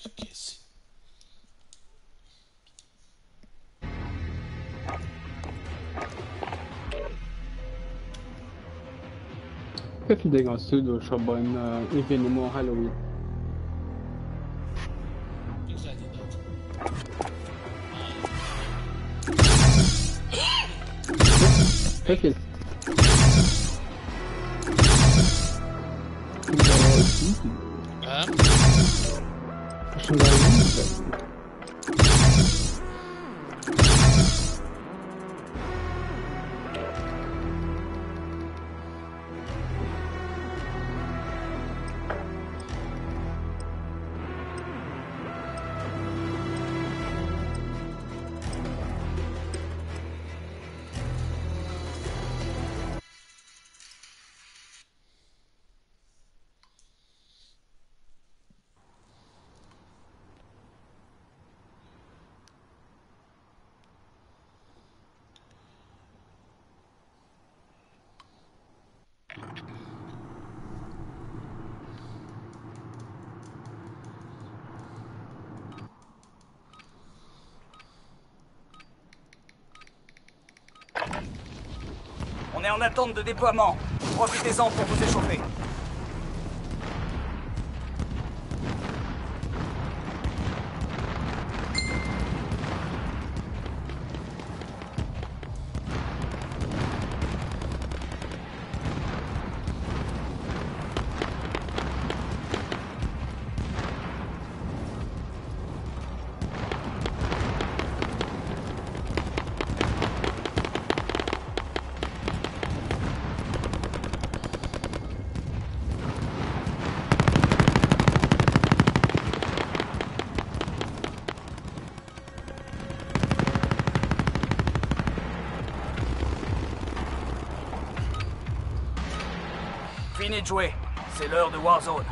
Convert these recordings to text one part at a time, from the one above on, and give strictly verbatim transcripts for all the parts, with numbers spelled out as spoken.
Scheiße. Wie Dinge hast du da schon beim äh, Evenement Halloween? Wie seid ihr dort? Wie viel? Ähm? Schon da hingesetzt. On est en attente de déploiement. Profitez-en pour vous échauffer. Fini de jouer. C'est l'heure de Warzone.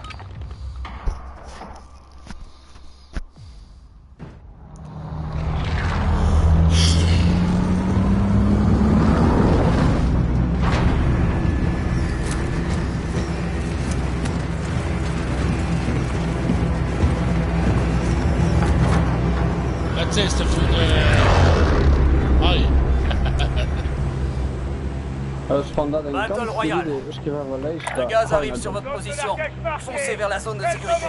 La test för... Aj. Battle Royale. Le gaz arrive sur votre position. Foncez vers la zone de sécurité.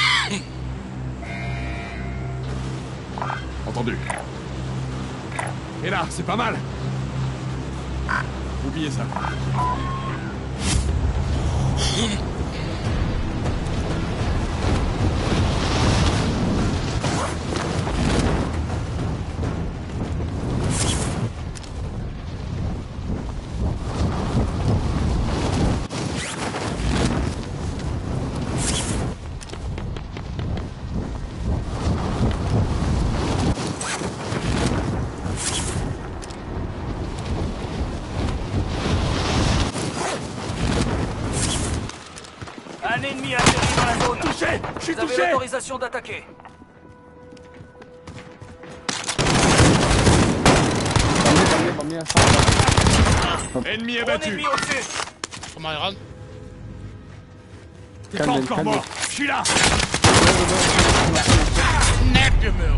Entendu. Et là, c'est pas mal. Oubliez ça. Un ennemi atterri dans la zone. Touché! Je suis Vous avez touché! l'autorisation d'attaquer. Ennemi Un abattu! ennemi au-dessus. Comment il rentre? T'es pas Calme, encore calme. mort! Je suis là! Nep, meu!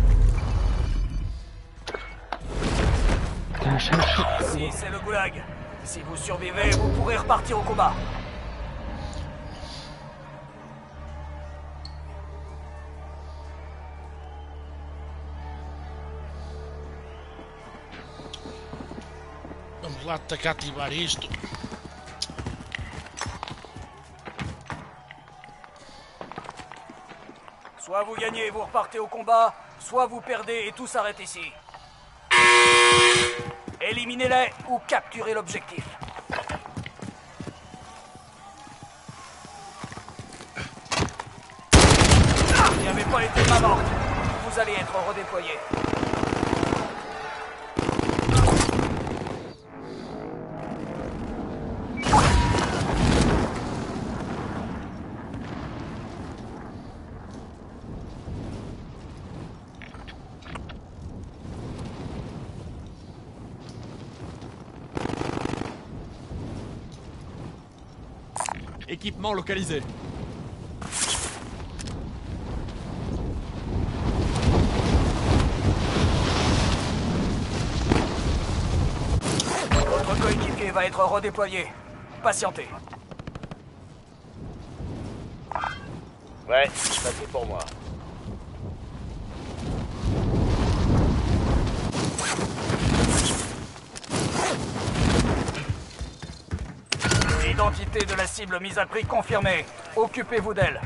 Ici, c'est le goulag. Si vous survivez, vous pourrez repartir au combat. Vamos lá atacar, ativar isto. Soit vous gagnez et vous repartez au combat, soit vous perdez et tout s'arrête ici. Éliminez-les ou capturez l'objectif. Vous n'y avez pas été main morte. Vous allez être redéployé. Équipement localisé. va être redéployé. Patientez. Ouais, ça c'est pour moi. L'identité de la cible mise à prix confirmée. Occupez-vous d'elle.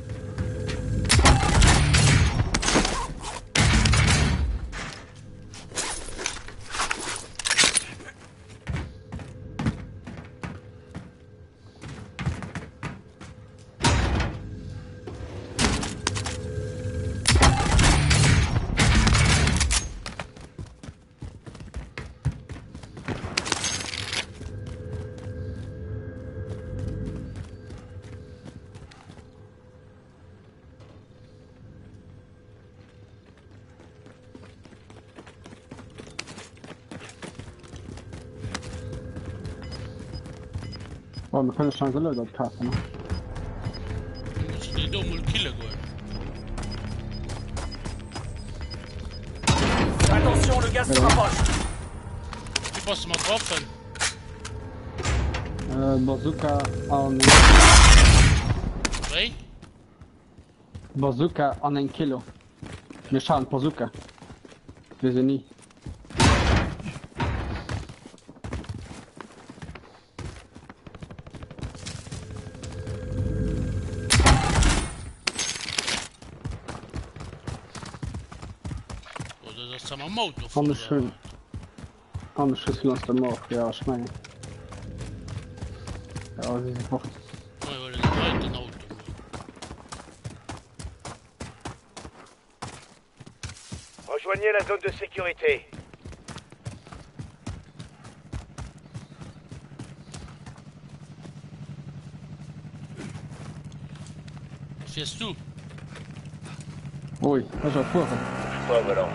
Oh, men kan ikke han løde opp kaffen? Så det är de mulkiller går. Attention, le gaz se rapproche. Det är bara som att vapen. Uh, bazooka an... Nej? Bazooka an en kilo. Méchant bazooka. Les ennemis. Samma motor. Anders skjuts Anders skjuts langs de mort, ja, smäng. Ja, det är bort. Nej, var det inte en auto? Rejoignez la zone de sécurité. Fais tout. Oj, jag kör på det. Ouais, voilà.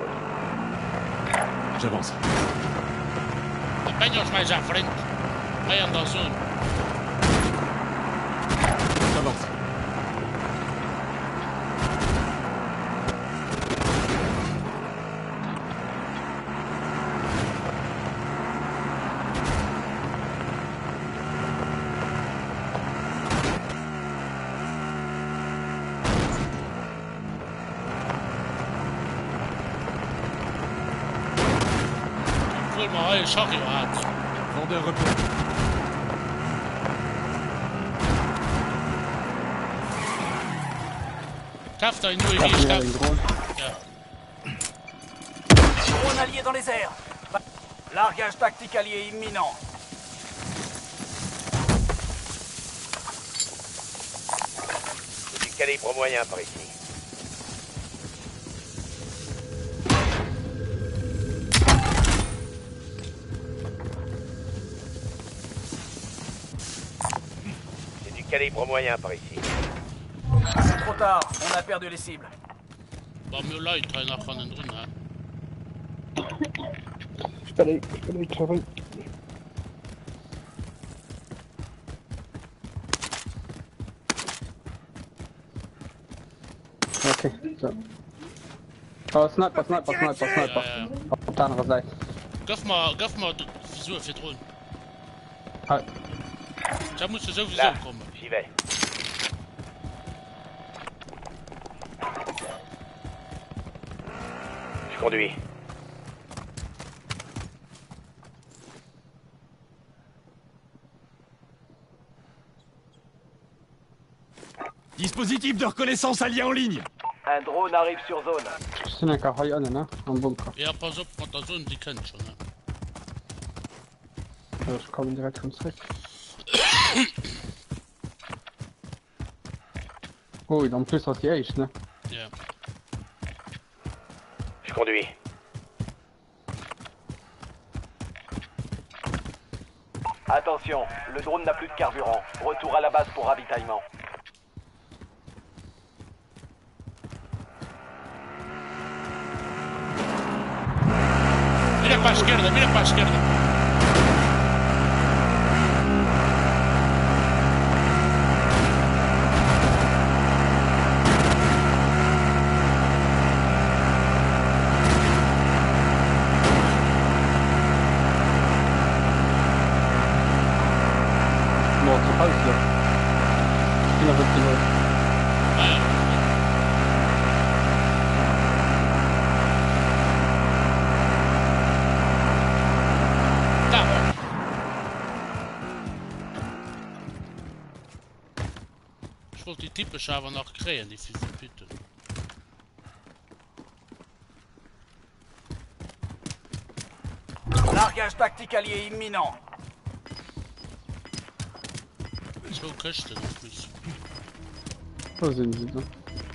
J'avance. Apanha-os mais à frente. Vai andar zone. J'avance. Maar hij zag je wat. Vendeur repos. Taft a une U A V, Il y a taft. une drone. Ja. Drone allié dans les airs. Largage tactique allié imminent. C'est du calibre moyen par ici. Calibre moyen par ici. C'est trop tard, on a perdu les cibles. Bara med light tränar från en drone här. Spela i, spela i kraven. Okej, så. Ja, sniper, sniper, sniper, sniper. På andra sidan. Gaff ما gaff ما فيزوه في drone. Här. Jag måste så Là, visuell komma. j'y vais. Je conduis. Dispositif de reconnaissance allié en ligne. Un drone arrive sur zone. Sen kan ha en annan, en bunker. Jag pass upp mot en zone de kan köra. Jag kommer direkt från sträck. Oj, de plussar till Ace nu. Ja. Je conduis. Attention, le drone n'a plus de carburant. Retour à la base pour ravitaillement. Mira para la izquierda, mira para la izquierda. zu Hause. Immer wird die Leute. Ah ja. Da. Ich wollte die typische aber noch krähen, die fiese Püte. Largage tactique allié imminent. So Köchte noch plus. Wo sind sie da?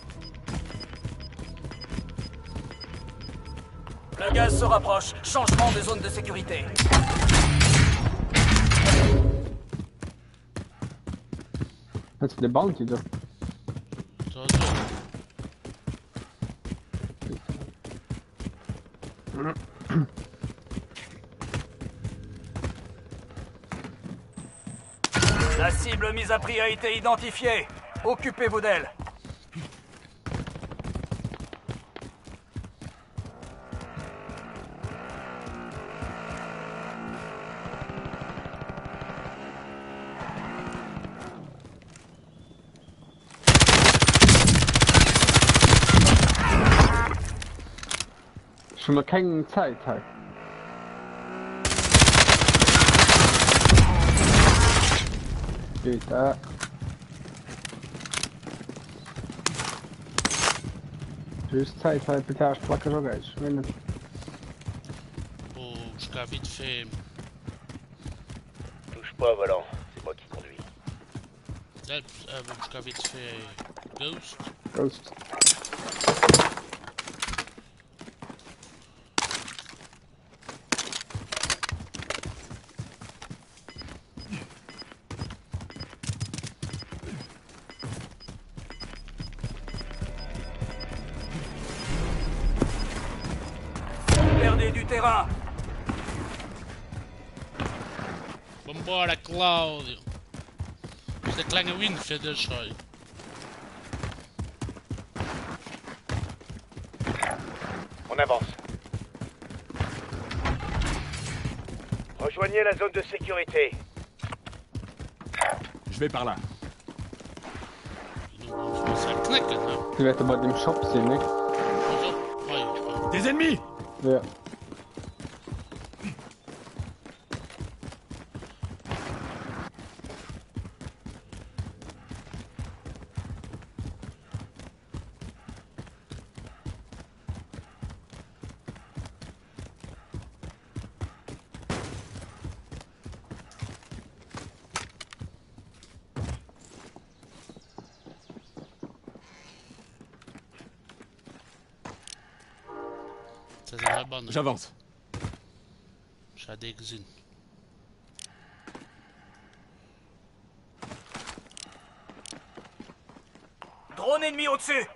Le gaz se rapproche. Changement de zone de sécurité. Jetzt der Bounty da. So, so. La cible mise à prix a été identifiée. Occupez-vous d'elle. Schon mal keine Zeit halt. Geht da. Juste Zeit halt, bitte hast du schon gleich. Wenn nicht. Oh, je vais vite fait. Touche pas au volant, c'est moi qui conduis. Selbst, äh, je vais vite fait. Ghost. Ghost. Perdez du terrain. Vambora, Claudio. Das ist eine kleine Win für dich heute. On avance. Rejoignez la zone de sécurité. Je vais par là. Du musst halt knacken, ne? Die werden bei dem Shop sehen, nicht? Also, oh, Des ennemis! Ja. das ist halber nicht. J'avance. Ich hatte gesehen. Drone ennemi au-dessus.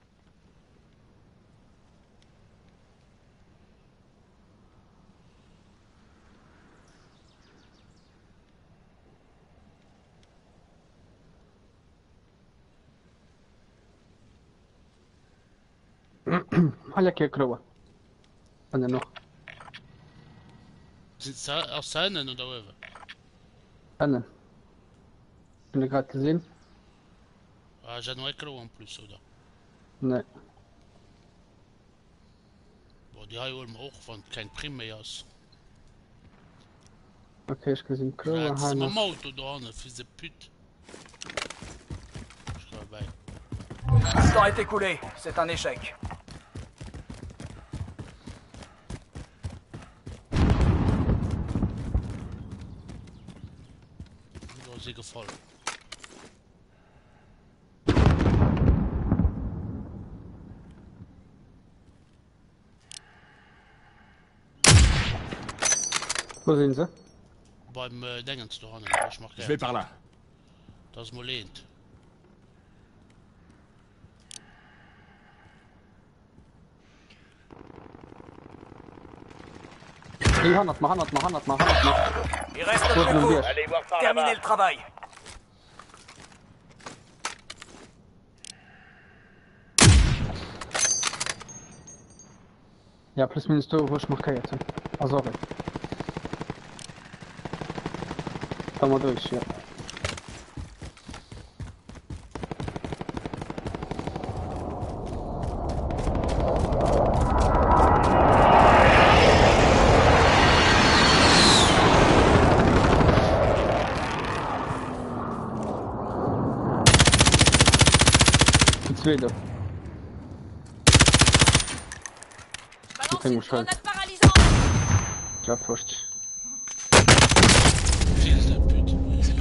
Olha aqui a croa. Olha noch. Sind es aus seinen oder eure? Annen. Habt ihr gerade gesehen? Ah, j'ai un écran en plus, oder? Ne. Boah, die haben wir auch von kein Prim mehr aus. Okay, ich gesehen croa. Ja, das ist Hanna. mein Auto da, ne, fils de pute. Ich glaube, bei. Le temps est écoulé. C'est un échec. Du hast sie gefallen. Wo sind sie? Beim äh, Dingens da, ne, ich mach Je vais par là. Das ist mal lehnt. Hey, Hanat mal, Hanat mal, Hanat mal, Hanat mal. Il reste Gut, plus nun court. wir. Allez voir par Terminez là-bas. le travail. Ja, plus minus to, wo ich mach keine jetzt. Ah, sorry. Da mal durch, ja. Svedo. Balance Tem une um chão. grenade paralysante. Já foste. Fils de pute.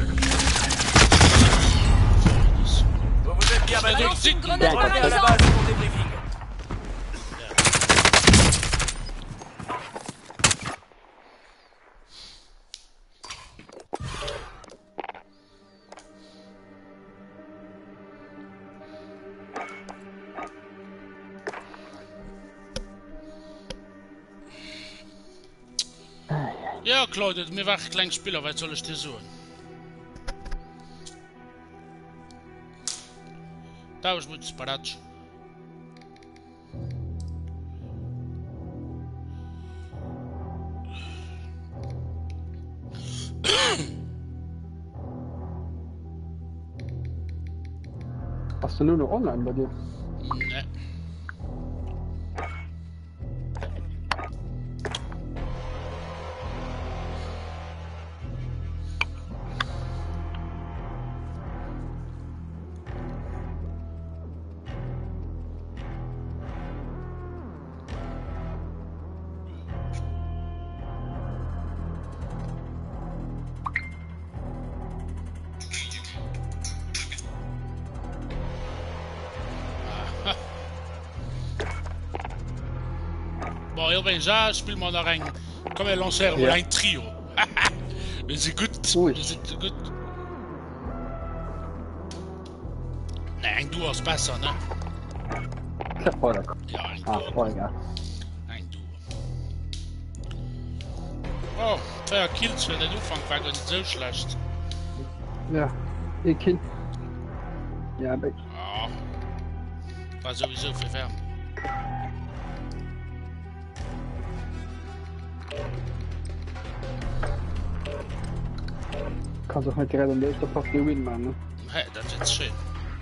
Vous vous êtes bien battu. Balance une grenade Bien, Revenez à la paralysante. base pour débriefing. Ja, Claude, mir war klein Spieler, was soll ich dir sagen? Estavas muito separados. Hast du nur noch online bei dir? Ne. Bon, heel ben za, speel maar naar een. Kom je lanceren, Ja. maar een trio. Dat is goed. Oei. Dat is goed. Nee, een duo is best dan, hè? Zeg maar dat. Ja, een Ah, duo. voll egal. Een duo. Oh, twee kills für den Anfang war gar nicht so schlecht. Ja, ich kind. Ja, aber Ja. War sowieso viel wärmer. kan toch niet redden deze fucking win, man. Ne? Hey, dat is schön.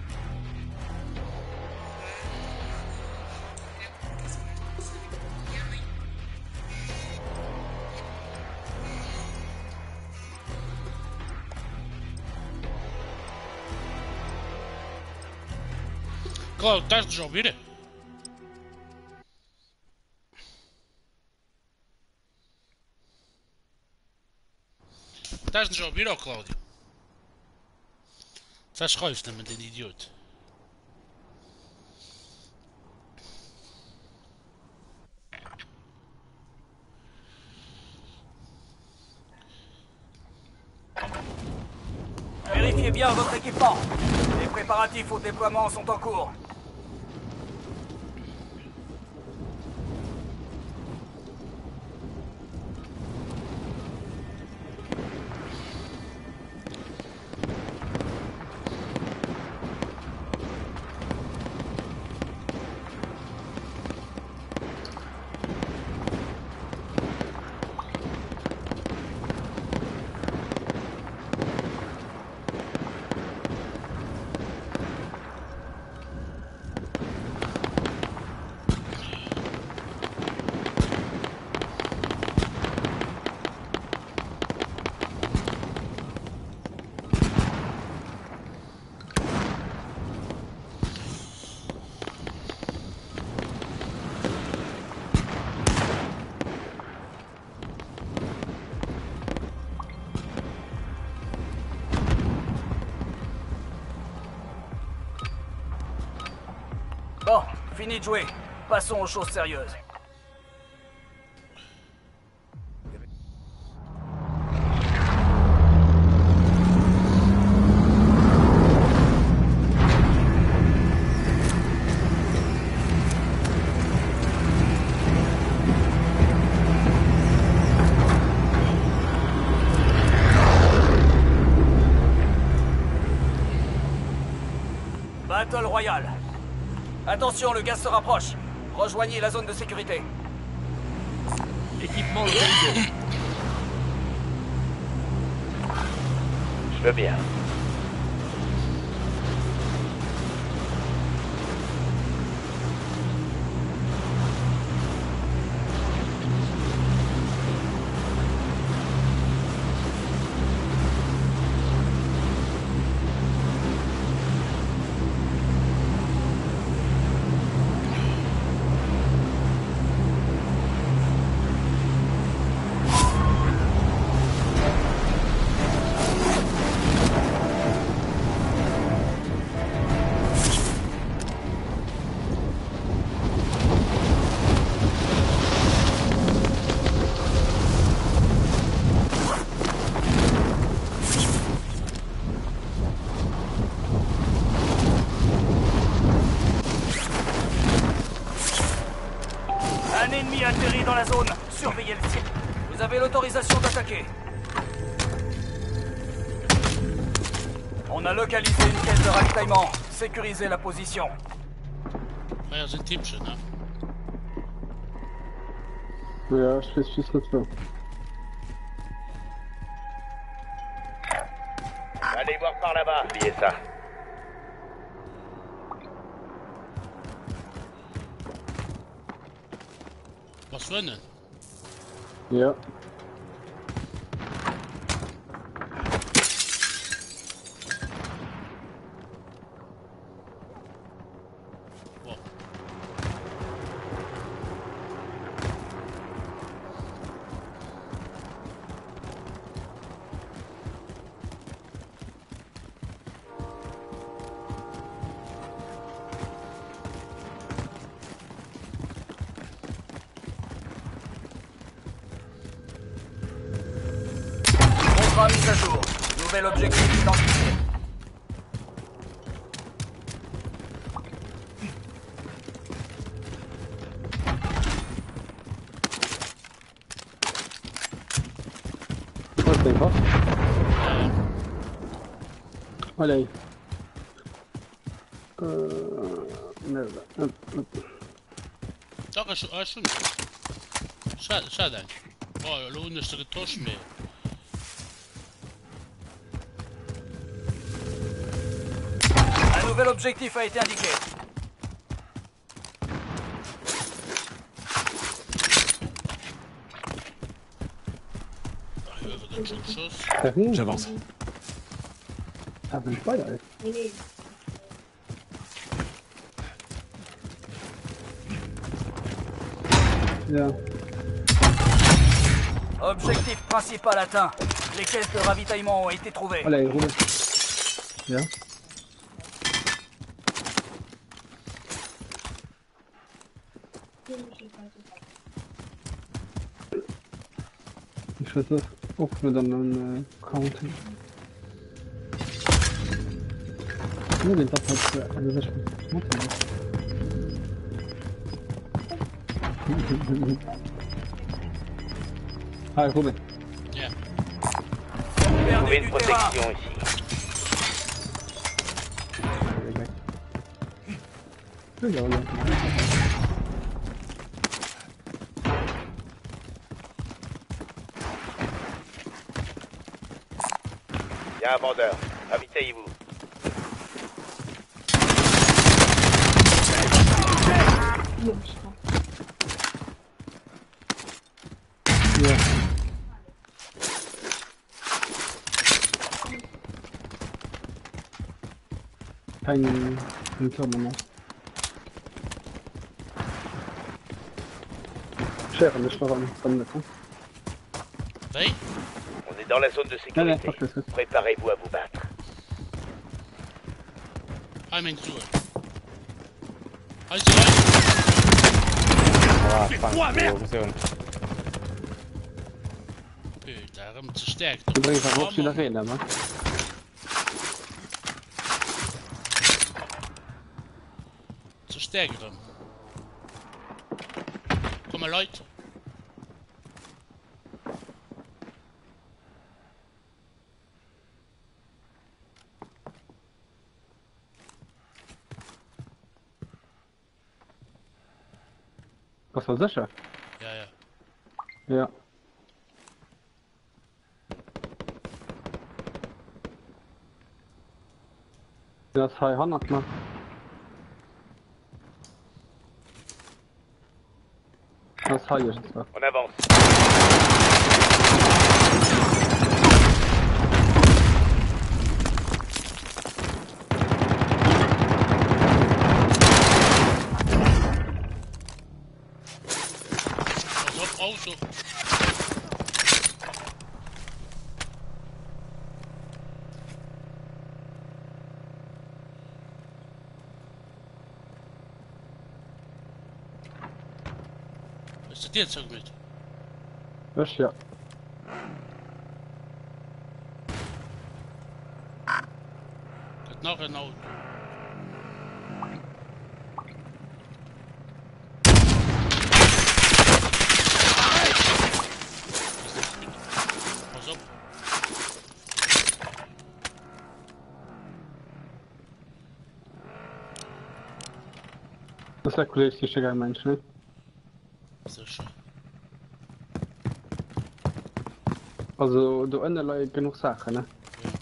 Claro, estás de ouvir? Estás de ouvir, ó Cláudio? Estás ruister met een idioot. Vérifiez bien votre équipement. Les préparatifs au déploiement sont en cours. Bon, fini de jouer. Passons aux choses sérieuses. Battle Royale. Attention, le gaz se rapproche. Rejoignez la zone de sécurité. Équipement localisé. Je veux bien. atterri dans la zone. Surveillez le ciel. Vous avez l'autorisation d'attaquer. On a localisé une caisse de ravitaillement. Sécurisez la position. Maar ja, zijn types, hè? Ja, ich weiß, wie es nicht so. Allez voir par là-bas, oubliez ça. Was winnen? Ja. Wow. Mise à jour. Nouvel objectif identifié. Wat is vast? Allee. Uh, nerede? Hop, hop. Taka şu, aa şunu. Sağ, sağdan. Oh, lo uno sto toshme. Un nouvel objectif a été indiqué. Ah, il va faire quelque chose. T'as rien? J'avance. Ah, ben je pas y aller. Ja. Objectif principal atteint. Les caisses de ravitaillement ont été trouvées. Allee, Ruben. Ja. Ich weiß nicht, ob wir dann einen äh, Count haben. Nee, den darf halt, also das ist gut. Ah, Ruben. Yeah. Trouvez une protection ici. Ja, ja. Il y a un vendeur. Ravitaillez-vous. Ja. Kein Hinter mehr. Cher, mais je peux vraiment pas me mettre. Oui. On est dans la zone de Nee, nee, sécurité. wacht even. Préparez-vous à vous battre. I'm in through. Hij is eruit. Ah, fuck, merde! Putain, hem te sterk. Ik breng van Roxy daarin, hè, man. Te sterk hem. Kom maar uit. Was war sicher? Ja, ja. Ja. Dat is hij honderd, man. Dat is hij is het wel. On avance. Pas op, auto. Is dat dit zo goed? Dus ja. Ik heb nog een auto. Das lekülészéség elmencs, ne? Sicher. Also, du innen Leute genug Sachen, ne?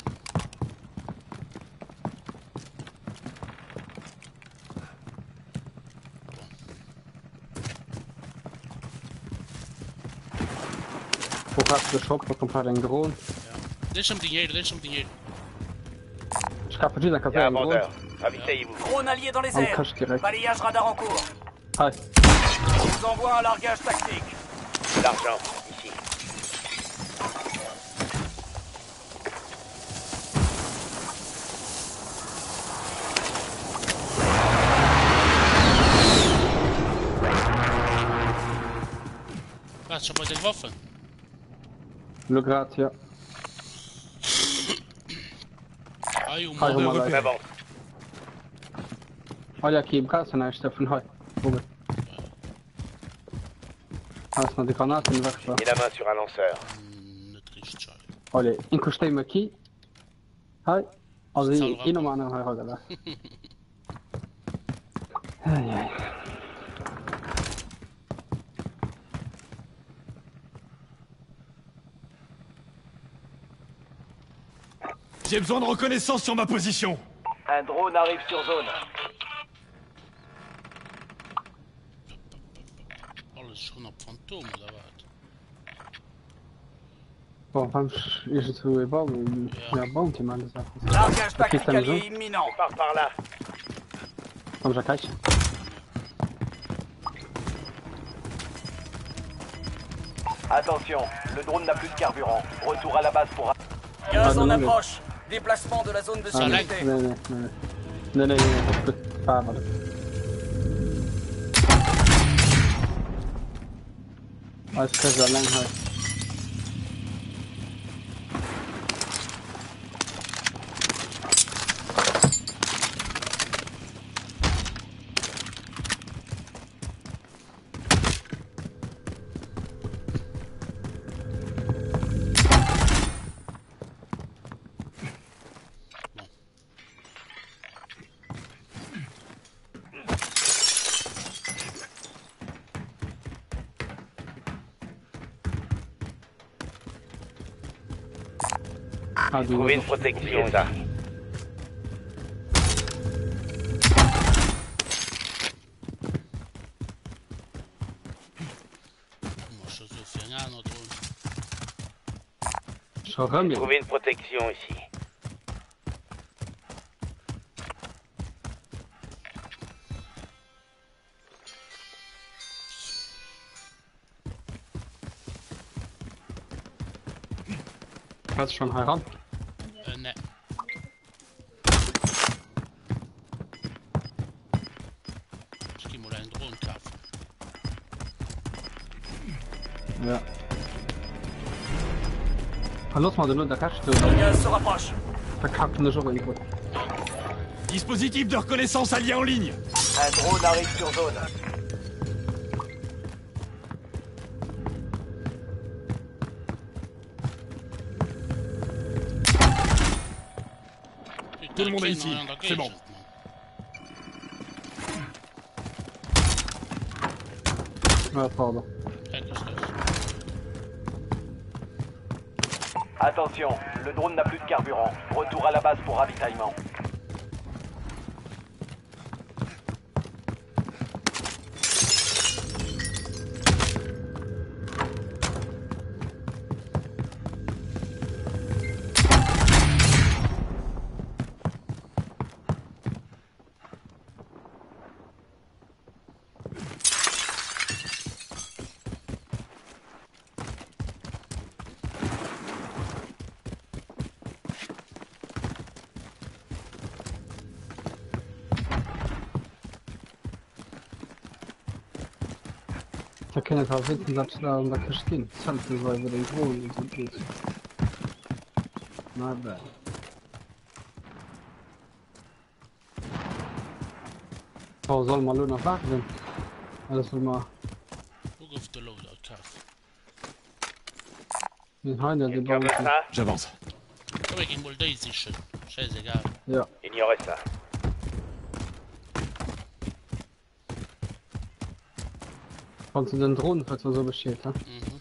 Wo hast du Shop, wo kommt halt ein Drohnen? Er is something hier, er is something hier. Ich kann verstehen, dass Il y a un ein Drohnen. vendeur. Ravitaillez-vous. Drone allié dans les On airs. cache direct. Balayage radar en cours. Hi. Je vous envoie un largage tactique. L'argent, ici. Was, ich hab heute Waffen. Le gratia. Ai, o Hi, mal. Hummer, On Leute. avance. Hi, Akim, kannst du nicht, Steffen? Hi. Robert. Hast du noch die Granaten weg, Mets la main sur un lanceur. Hm, nicht richtig schade. Olha, encostei-me aqui. Ai, ali, Salva. e não há não, olha lá. Ai, ai. J'ai besoin de reconnaissance sur ma position. Un drone arrive sur zone. Alles is gewoon op fantomen, dat wat. Bom, vamos, isto é bom, é bom que manda essa coisa. Largage Aqui tactique estamos allié juntos. imminent. On part par là. Vamos à caixa. Attention, le drone n'a plus de carburant. Retour à la base pour... Gaz Ah, en non, non, approche. Déplacement de la zone de Ah, nee, sécurité. nee, nee, nee. Nee, nee, nee, dat is goed. Ah, maar dat- Ah, ik krijg wel lang uit. Ah, die Trouvez une wordt protection, ça. Moi, je suis fait un autre. zo rum, ja. Trouvez une protection ici. Gaat schon heran. Uh, nee. Misschien moet hij een drone kafen. Ja. Ah, los mal, de l'autre, cache, tu Le gaz se rapproche. verkackt de jour, il faut. Dispositif de reconnaissance allié en ligne. Un drone arrive sur zone. Tout le monde est ici. C'est bon. Ah, pardon. Kijk eens dat. Attention, le drone n'a plus de carburant. Retour à la base pour ravitaillement. Da kan ich auch wissen, dass da an der Christine Zelte war über den Drohnen und so geht. Na, bad. Oh, soll mal nur noch warten. Alles will mal. Ook of de loadout kafen. Den Heiner, den Quelqu'un bauen veut ça? J'avance. Kom ik in deze shit. Scheißegal. Ja. Ignorez ça. Kannst du den Drohnen, falls man so besteht, ne? Mhm.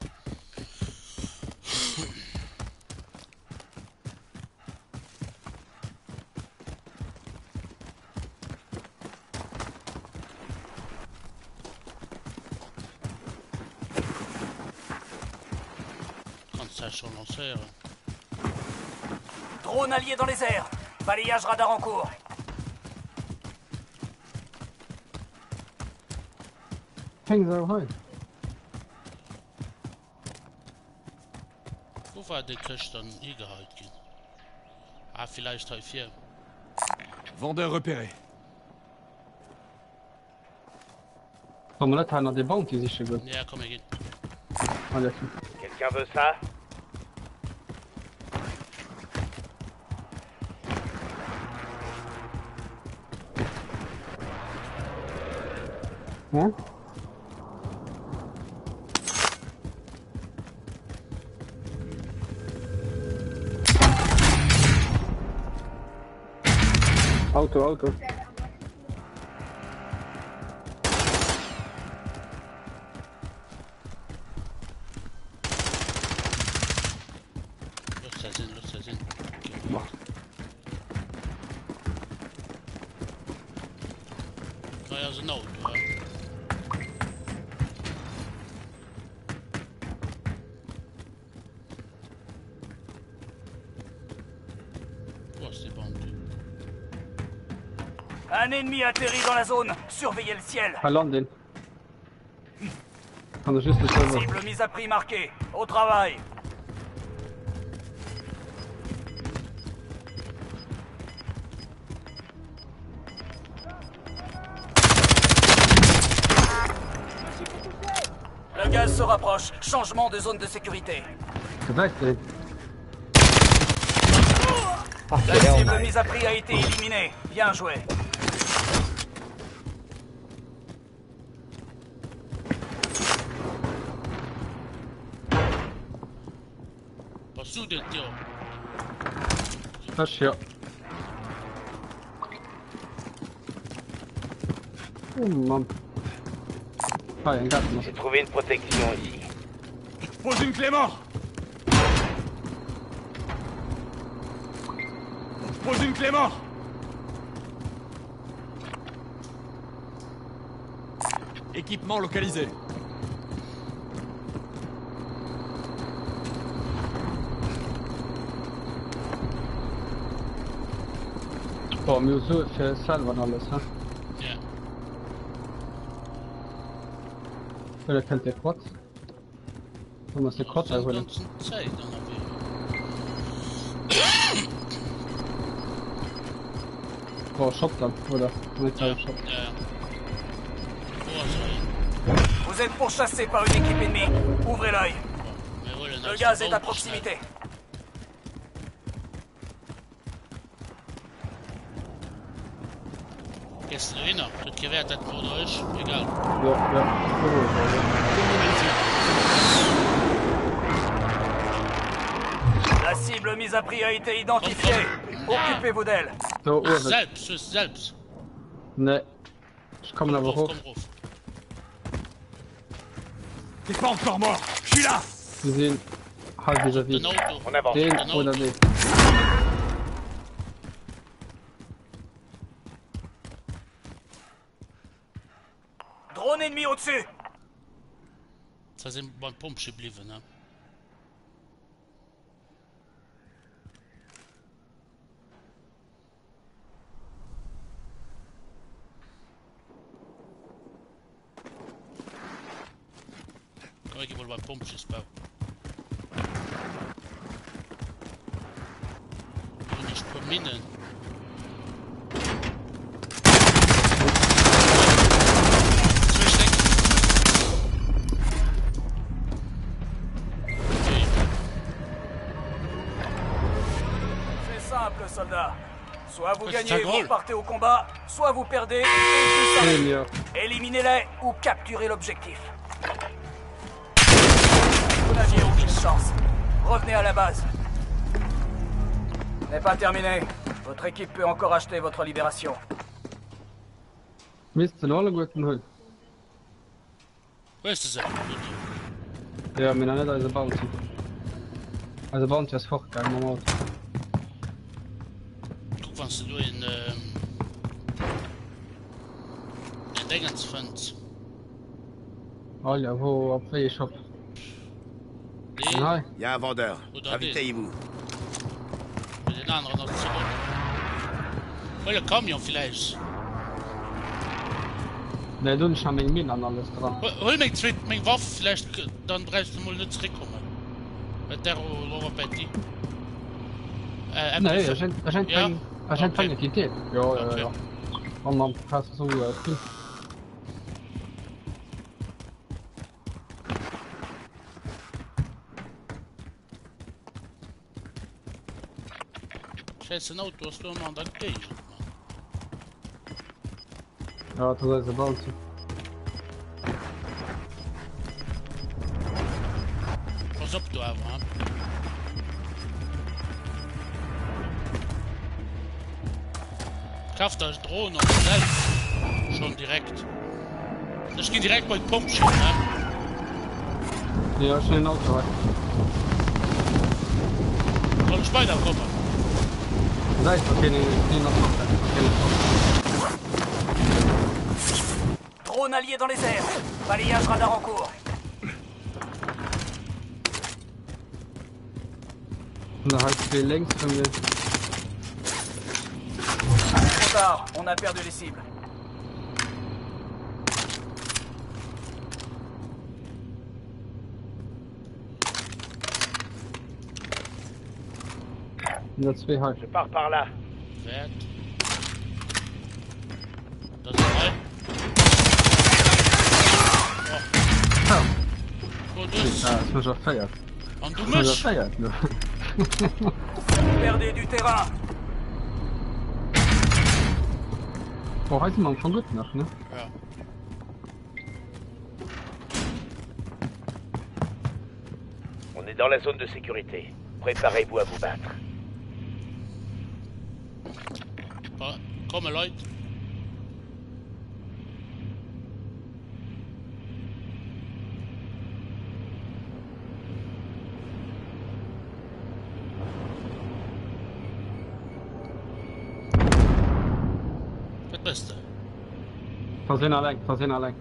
Kannst du ja schon lancieren. Drone allié dans les airs. Balayage radar en cours. Hängen sie auch rein. Wo war der Cash dann eingehalten? Ah, vielleicht halt vier. Vendeur repéré. Komm mal, da noch die Bounty sicher gut. Ja, komm, wir gehen. Allez. Quelqu'un veut ça? Hein? Auto, Auto. Lass da sind, lass da sind. Mach. Na ja, so ein Auto, ja. Wo ist die Bounty? Un ennemi atterrit dans la zone. Surveillez le ciel. Verloren den. Kann ich just nicht selber. Cible mise à prix marquée. Au travail. Le gaz se rapproche. Changement de zone de sécurité. Vielleicht den. La cible mise à prix a été éliminée. Bien joué. Pas sous de tir. Das ist ja. Oh Mann. Ah, ein Garten. J'ai trouvé une protection ici. Pose une clé mort. Pose une clé mort. Équipement localisé. Boah, mir so für Salvan alles, ha? Ja. Oder kennt ihr Quad? Du musst die Quad Den erholen. ganzen Zeit dann haben wir. Boah, Shotgun, oder? Nicht Ja, ja. Shot. ja, ja. Wo ist er? Vous êtes pourchassé par une équipe ennemie. Ouvrez l'œil. Wir holen Le das gaz est à Auto proximité. schnell. Gehst du rein? Das Gewehr, das wo da ist, egal. Ja, ja. La cible mise à prix a été identifiée. Occupez-vous d'elle. So, Uhr. Selbst, das ist selbst. Ne. Ich komme aber Rauf, hoch. komm rauf. T'es pas encore mort. Je suis là. Wir sehen halb déjà vu. Den Auto. On avance. Den Genau. oder den. Drone ennemi au-dessus. Da sind beim Pump geblieben, ne? Komm, ich wohl beim Pump gesbaut. Und ich bin Minen. Zwei Stecken. Okay. C'est simple, soldat. Soit vous Ouais, gagnez c'est et drôle. vous partez au combat, soit vous perdez et tout s'arrête. Den ja. Éliminez-les ou capturez l'objectif. Vous n'aviez aucune chance. Revenez à la base. Ce n'est pas terminé. Votre équipe peut encore acheter votre libération. Mist, den alle guten Hund. Where's the Zap? Ja, men han är där i bounty. Alltså bounty är svårt, jag måste åt. Guck, was du in, ähm... in Dingens findest. Olha, vou ao play shop. Det är... Nej, Il y a un vendeur. Ou dans Ravitaillez-vous. Det är den andra något som... Eller kamionfilage. det är lunch han min minnan alldeles dran. Hol mig tritt, min waffläsch, dann brauchst du mal nicht zurückkommen. Der var Betty. Nej, jag känner jag känner Ja. pengar. Jag känner Okej. pengar till det. Ja, ja, Okej. ja. Om man passar så gör det. Känns en auto och slår någon där grej. Ja, to jest bounty. Pass upp du här, va? Krafters Drohne und selbst. Schon direkt. Das geht direkt bei Pumpschiff, ne? Jag känner en auto här. Soll ich weiterkommen? Nej, okej, ni ni något sånt där. Okej, Drone allié dans les airs. Balayage radar en cours. det här är längst från det. Trop tard, on a perdu les cibles. Let's be hard. Je pars par là. Wert. Das ist drei. Oh. Och du... Ja, som jag säger. Und du Som jag misch! säger nu. Perdez du terrain. Och har inte man från Gutnach, ne? Ja. On est dans la zone de sécurité. Préparez-vous à vous battre. Ba- Komme, Leute. Das Beste. Ta sina längd, ta sina längd.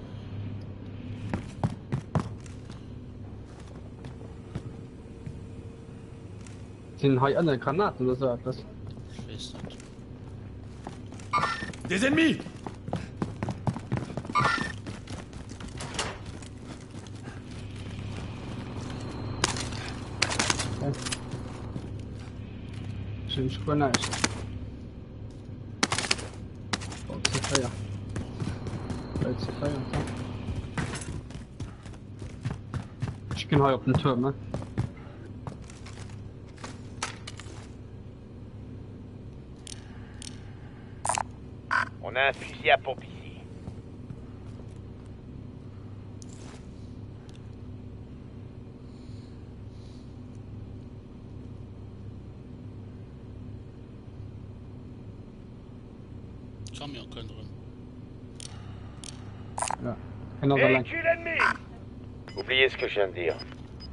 Sin har en granat eller så etwas. Ich weiß nicht. Des ennemis! Schön spannend. Och så färja. Lite så färja. Chicken har upp en tumme. On a un fusil à pompe ici. Kamion können drin. Ja. En annan längd. Véhicule ennemi! Oubliez ce que je viens de dire.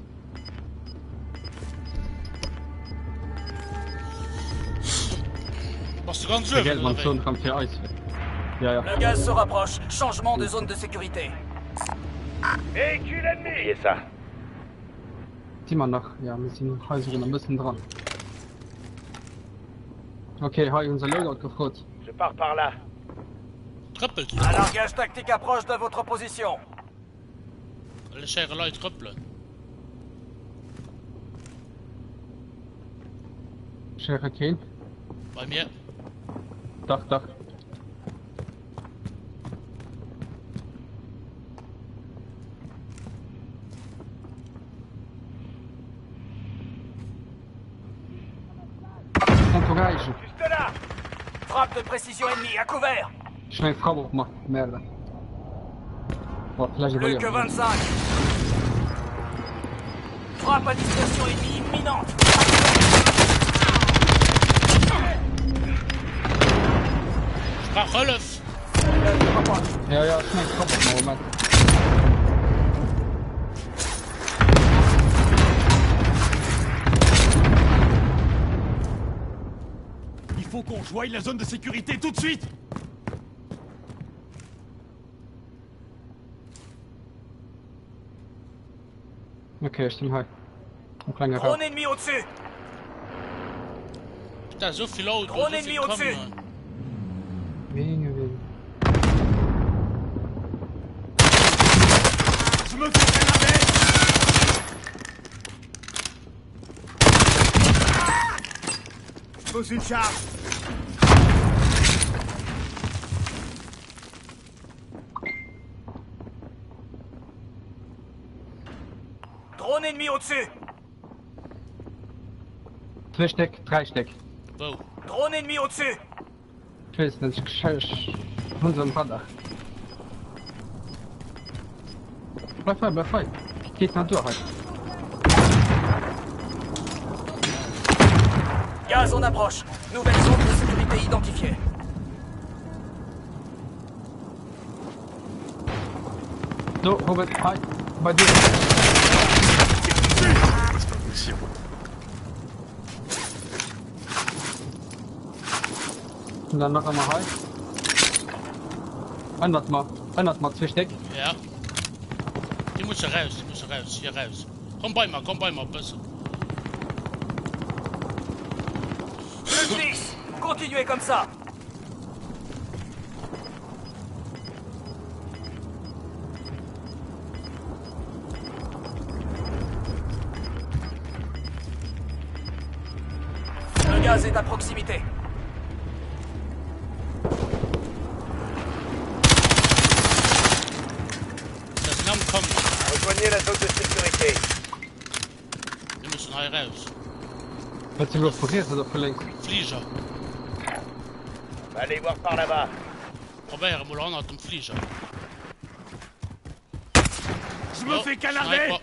Was du ganz Det över gäller man eller från vad? fram till Ice. Ja, ja. Le gaz se rapproche. Changement de zone de sécurité. Véhicule ennemi! Oubliez ça. Timmer nach. Ja, wir sind Häuserin ein bisschen dran. Okay, har unser Loadout gefragt. Je pars par là. Trippelt. Un largage tactique approche de votre position. Alle scheren Leute trippeln. Schere Kane. Bei mir. Dach, Dach. Entourage. Juste là! Frappe de précision ennemie, à couvert. Schnell Frau auf mal. Merda. Boah, vielleicht Plus que überleben. vingt-cinq. Frappe à dispersion ennemie imminente. Sprach Rolf. Le gaz se rapproche. Ja, ja, schnell Frau auf mal. Moment. Faucon, je vois la zone de sécurité tout de suite. Ok, ich bin high. Ein kleiner Raum. Drone ennemi au-dessus. Putain, so viel Auto, Drone so ennemi viel au-dessus. kommen. Wenige, wenige. Je me fais canarder. Je pose une charge. Drone ennemi au-dessus. Zwei Stück, drei Stück. Wow. Drone ennemi au-dessus. Ich weiß nicht, ich ich- unserem Radar. Bleib frei, bleib frei. Geht nach durch halt. Gaz en approche. Nouvelle zone de sécurité identifiée. So, Robert, hi. Bei dir. Und dann noch einmal hi. Ändert mal. Ändert mal zwei Stück. Ja. Die muss er raus, die muss er raus, hier raus. Komm bei mir, komm bei mir, besser. Plus dix. Continuez comme ça. Le gaz est à proximité. Das sind am Kommen. Rejoignez la zone de sécurité. Wir müssen hier raus. Willst du bloß probieren oder verlinkt? Flieger. Allez voir par là-bas. Probeer mal an dem Flieger. Je me Oh, fais canarder. Sniper.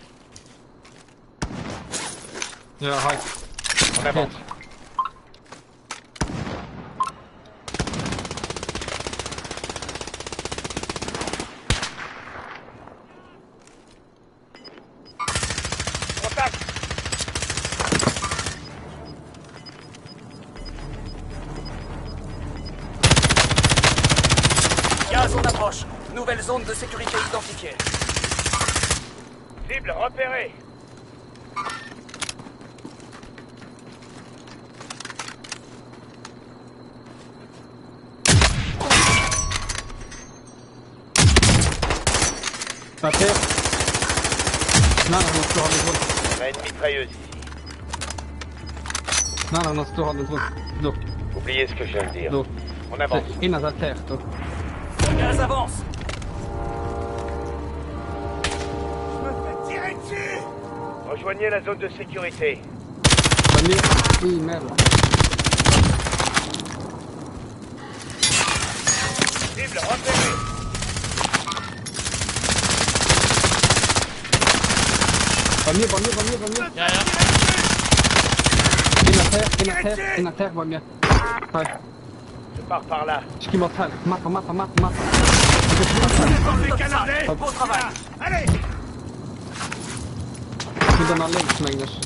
Ja, hi. En avant. Geht. Contact. Gaz en approche. Nouvelle zone de sécurité identifiée. Cible repérée. À terre. Non, non, non, c'est toujours en droite. On a une mitrailleuse ici. Non, non, non, c'est toujours en droite. Do, Oubliez ce que je viens de dire. do. On avance. C'est in à terre, do. Le gaz avance. Je me fais tirer dessus. Rejoignez la zone de sécurité. Bei mir. Ih, merde. Cible repérée. Bei mir, bei mir, bei mir, bei mir. Ja, ja. In à terre, in à terre, in à terre, bei mir. Hi. Je pars par là. Ich geh mal rein. Mappa, mappa, mappa, mappa. Je me fais canarder. Beau travail. Allez. Ich bin dann nach links, meine ich.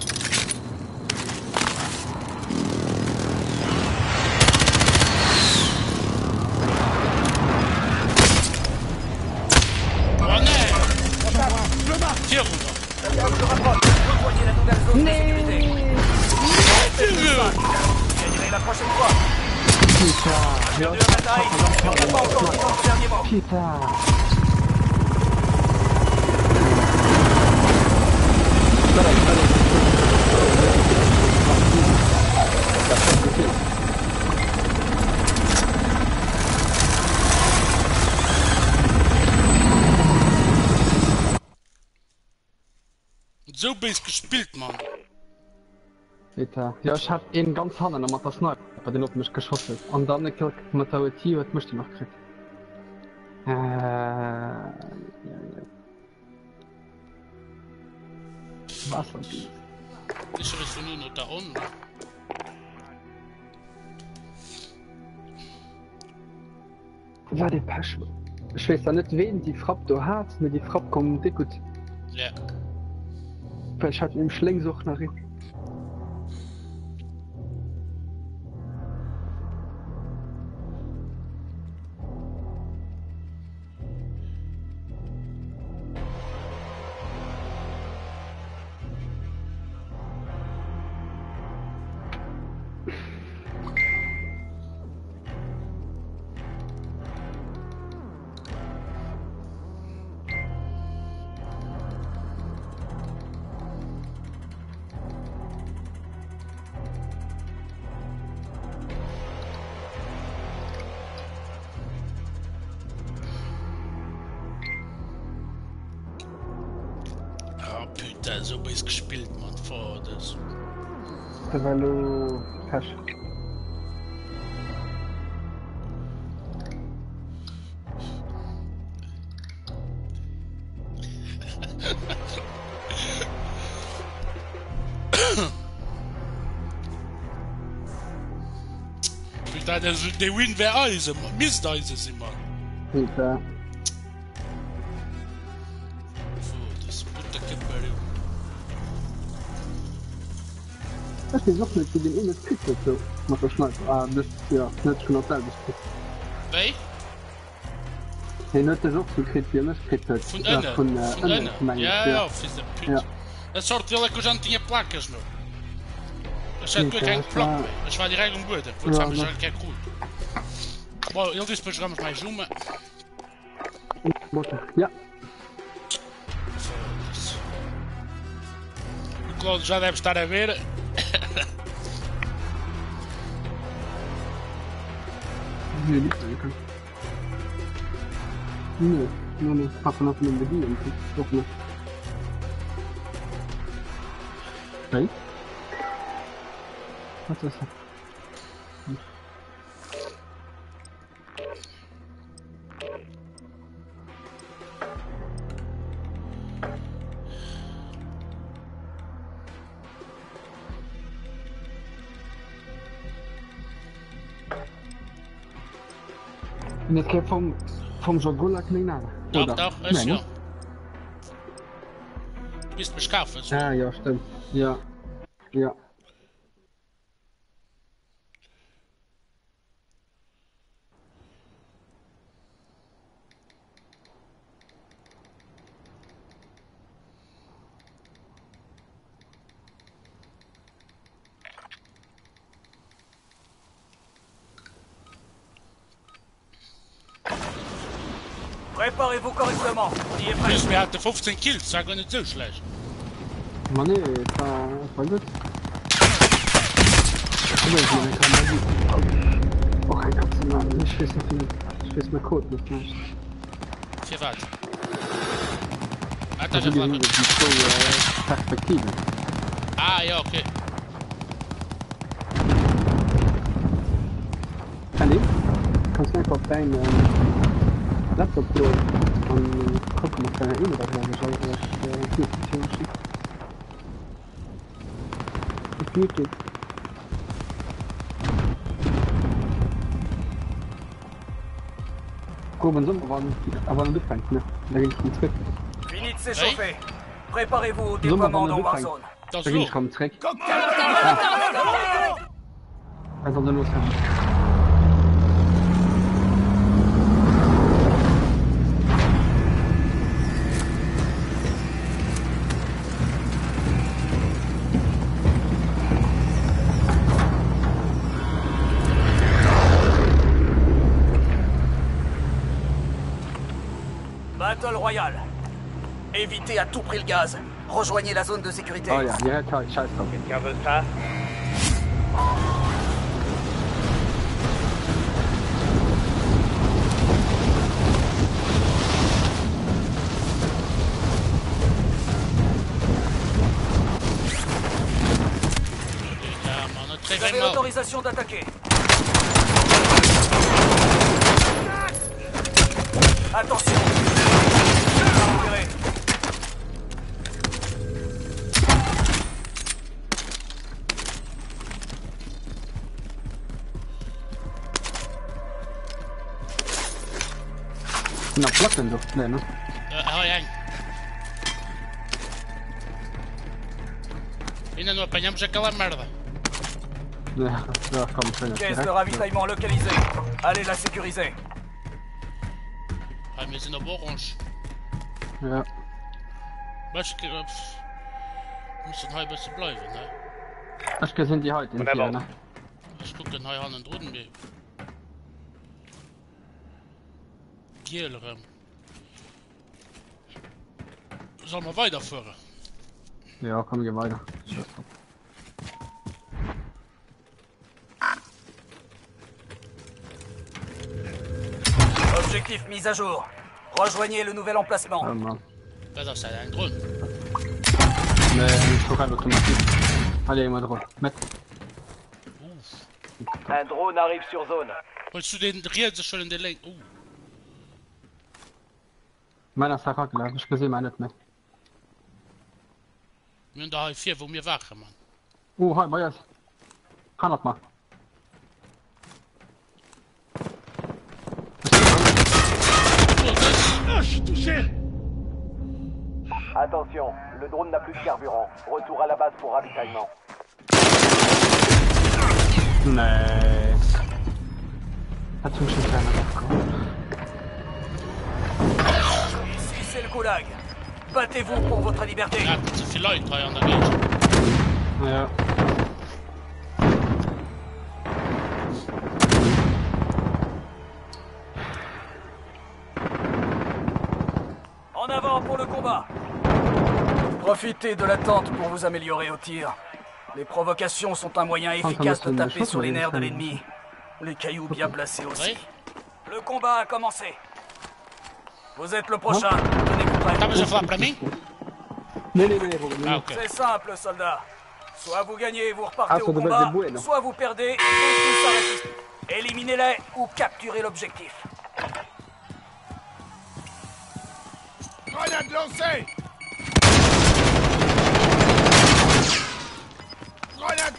Oh nee! Hier runter. Rejoignez la nouvelle zone de sécurité. Gagnerez la prochaine fois. Putain. Perdu la bataille. Mais on n'a pas encore dit notre dernier mot. Putain. So bist gespielt, Mann. Putain. Ja, ich hab einen ganz Hand mit der Sniper, den auf mich geschossen. Und dann eine Kill mit der O T, was möchte ich noch kriegen? Äh, ja, ja. Wasserbier. Ich richte nur noch da unten. Ja, die Pech. Ich weiß ja nicht, wen die Frappe da hat, aber die Frappe kommt nicht gut. Ja. Vielleicht hat ihn im Schlingsucht nach ihm. Putain, so ist gespielt, man. Vor das. Weil du hast. Putain, der Win wäre Eisen, Mist Eisen sind wir. Hinter. Das ist noch nicht für den Innes Pixel so. Mach das schnell. Ah, das ja, nicht schon auf selber Pixel. Wei? Hey, nicht das auch so kriegt wie Innes Pixel. Von Ja, innen? Von, äh, Von innen, innen? meine ich, Ja, ja, fiz de put. Ja. Dat soort wil ik aan tien plakkers nog. Er zit Niet, ook hè, geen het plak waar. mee. Dat is waar die regel moet. Dat Ja, zijn we maar- zo kijk goed. Wow, heel dit programma mij zoomen. Botten. Ja. De klote zou hebben staan er weer. Nee, niet zeker. Nee, nee, nee. Ga vanaf een bediening. Toch niet. Nee? Wat is het? En het keer van, van zo'n gulag niet naar. Dag, dag, is Nee, ja. ne? Du bist beschaffen. So. Ja, ja, stimmt. Ja. Ja. Préparez-vous correctement. On y est prêt. Dus we hadden vijftien kills, zou ik niet zo slecht. Maar nee, het was, het was goed. Ik weet niet, ik ga maar niet. Oh, ik had ze maar, ik wist nog niet. Ik wist mijn code niet meer. Vier wat? Ah, Dat dat is is die even die zo uh, perspectieven. Ah, ja, oké. Okay. En die? Kan snel op mijn uh, laptop door van gucken of er iemand dat hebben zo dat uh, goed is. Op YouTube. Komen ze maar avant de fin, ne? Daar ging ik niet terug. Fini de s'échauffer. Préparez-vous au Nous, déploiement on a dans deux Warzone. Dat Daar is ging ik wel. gewoon terug. Hij zal de nood hebben. Battle Royale. Évitez à tout prix le gaz. Rejoignez la zone de sécurité. Oh ja, je hebt het scheiß drauf. Quelqu'un veut ça? Ja, man, het Vous trekt avez helemaal. l'autorisation d'attaquer. Attention. Tirez. Nou, plakken toch? Nee, no? Ja, hou je Ainda não apanhamos aquela merda. Ja, ja, kan meteen. Caisse de ravitaillement localisée. Allez la sécuriser. Ah, wir sind op orange. Ja. Best ik... Uh, moest het hij best blijven, ne? Als je zijn die huid in Van hier, avond. ne? Dus guck den hij aan den Druden mee. Gieler. Zal maar weiterführen. Ja, kom je weiter. Objectif mis à jour. Rejoignez le nouvel emplacement. Ja, man. Dat is zijn Druden. Mais il faudra l'automatique. Allez, moi drôle. Mettre. Un drone arrive sur zone. Wat is de reden zo in de lijn? Oeh. Meiner Sache, glaube ich, gesehen, meine nicht mehr. Men daar heb je voor meer wagen, man. Oh, hi, Bayas. Kann das mal. Ah, je suis touché. Attention, le drone n'a plus de carburant. Retour à la base pour ravitaillement. Nee. Hat mich schon keiner aufgeholt. Ici, c'est le goulag. Battez-vous pour votre liberté. Ja, het is veel uit, hij aan de range. Ja. En avant pour le combat. Profitez de l'attente pour vous améliorer au tir. Les provocations sont un moyen efficace de taper sur les nerfs de l'ennemi. Les cailloux bien placés aussi. Oui. Le combat a commencé. Vous êtes le prochain. Tenez-vous prêts. Hebben ze van Fleming? Nee, nee, nee, Robin. Ah, oké. C'est simple, soldat. Soit vous gagnez et vous Ah, repartez ça au devait combat, être bueno. soit vous perdez et tout ça résiste. Éliminez-les ou capturez l'objectif. Grenade lancée. Grenade.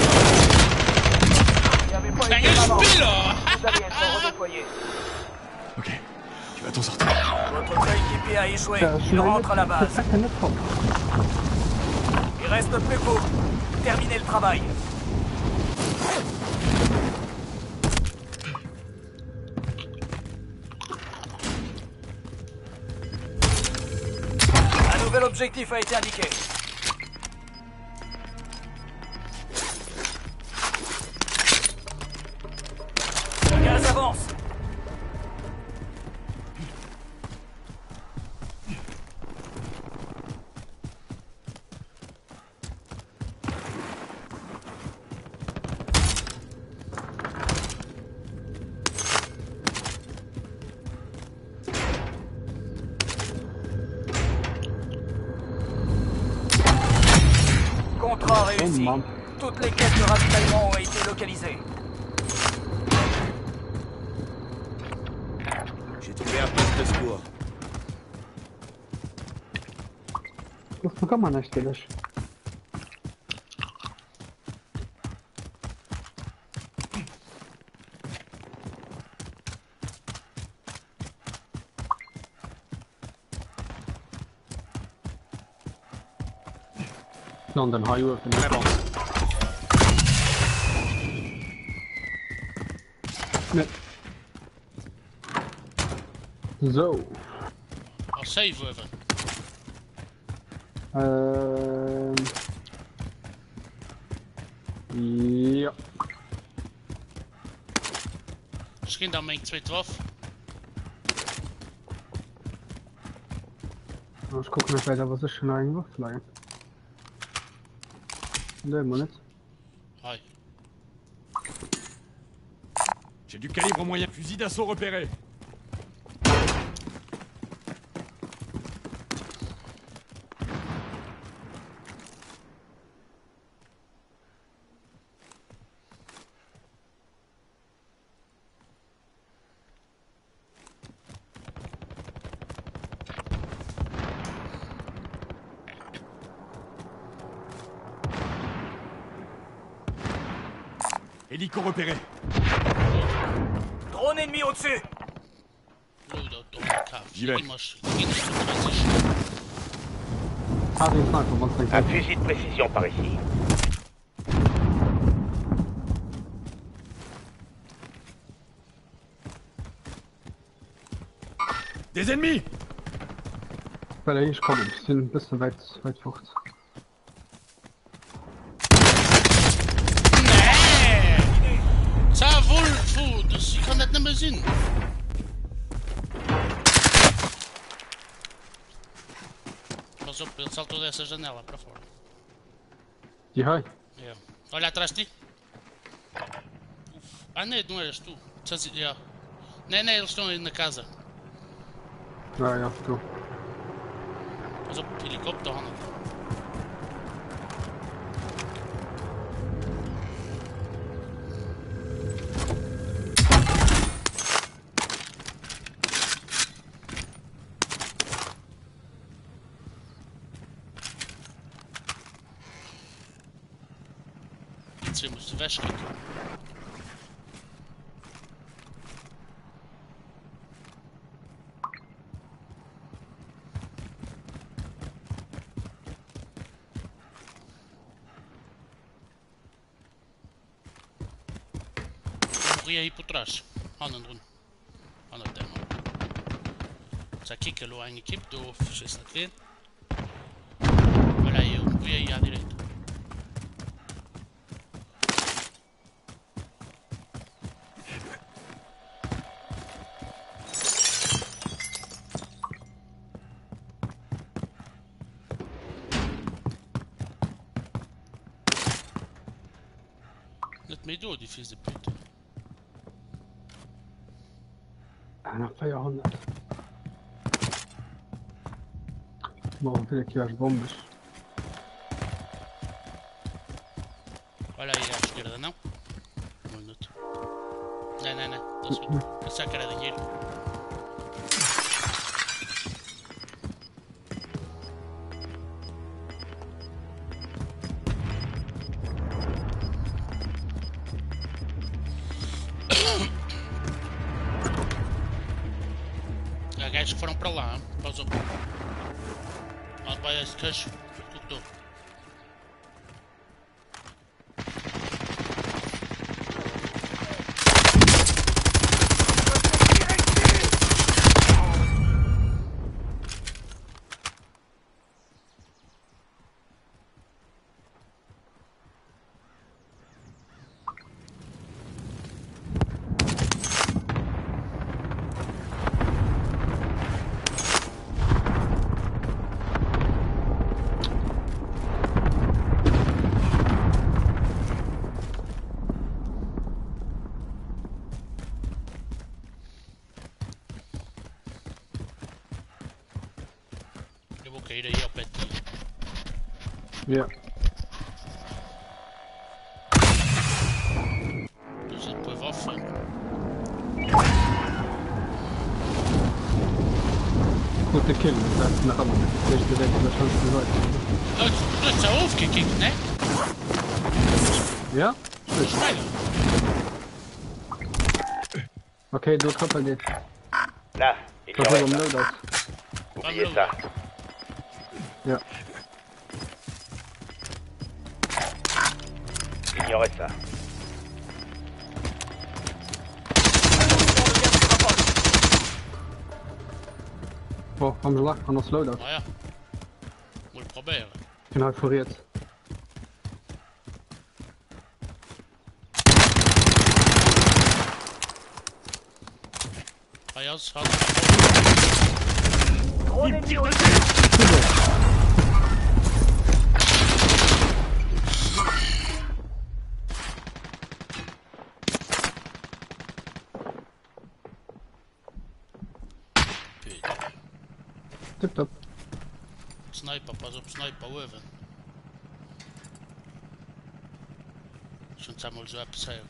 Il n'y avait pas Ben, été je avant. speel, hoor. Vous allez être redéployé. Ok, tu vas t'en sortir. Votre coéquipier a échoué. Ja, Il rentre à la base. Das ist nicht top. Il reste plus que vous. Terminez le travail. Un nouvel objectif a été indiqué. Le gaz avance. Contrat réussi. man. Toutes les caisses de ravitaillement ont été localisées. J'ai trouvé un poste de secours. Das kann man nicht stellen. Dan den High Work in der Bank. Nee. Zo. Al save even. Ehm. Ja. Misschien dan mijn twee twaalf. Eens gucken, of wij dat was schon eigentlich vielleicht. Nee, maar niet. Hoi. J'ai du calibre moyen. Fusil d'assaut repéré. Hélico repéré. Drone ennemi au-dessus. Loadout door elkaar. J'y vais. Immers. Immers de transition. Gaat in sniper, want ik Un fusil de précision par ici. Des ennemis. ben hier gekomen. Ze zijn best wel weit, weit voort. Nee! Ça vol vol, dus ik kan het niet meer zien. Pas op, ele saltou dessa janela para fora. Die high. Yeah. Olha atrás de ti. Uf. Ah, nee, não eras tu. Estás- yeah. Nee, nee, eles estão aí na casa. Ja, ja, toe. Pas op, helikopter, Hanna. se måste väskat. Morrer aí por trás. Han en rund. Han är där. Så jag kickar då en ekip då för sig snart vid. Voilà, eu morrer aí à direita. Mais d'où des fils de pute? أنا في عنا ما قلت لك يا بومبش. Olha aí à esquerda, não? Um minuto. Não, não, não. Dois minutos. Essa cara de dinheiro. Há gajos que foram para lá, hein? Para os outros. Onde vai esse queijo? Cortou. Eu vou cair aí ao pé de ti. Yeah. Dus het peut wel fun. كنت كل بس نخلص ليش بدك باش نوصل Dat zou overgekickt, ne? Ja? Schmeilen. Okej, då kopplar dit. Là, Då får ignorez de ça. loadout. Oubliez ça. Ja. Ignorez ça. Oh, haben ze lagt van ons loadout. Nou ja. Moet je proberen. En hij vooruit. Ga je als had. Drone ennemi au dessus. Putain. Tip top. Sniper, pas op sniper over. Sunt allemaal zo op zij.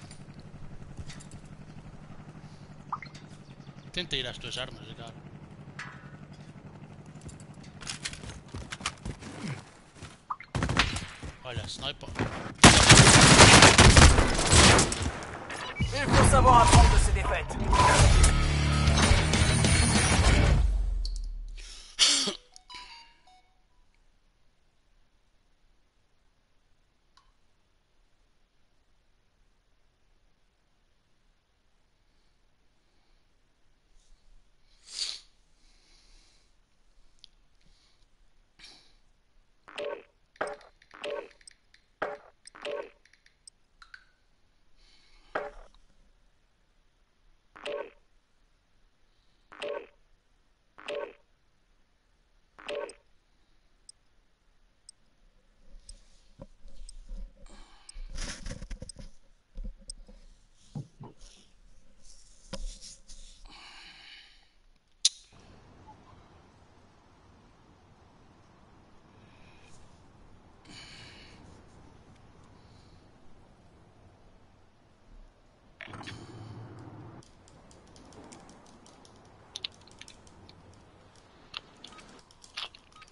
Tenta ir às tuas armas, cara. Olha, sniper. Il faut savoir apprendre de ses défaites.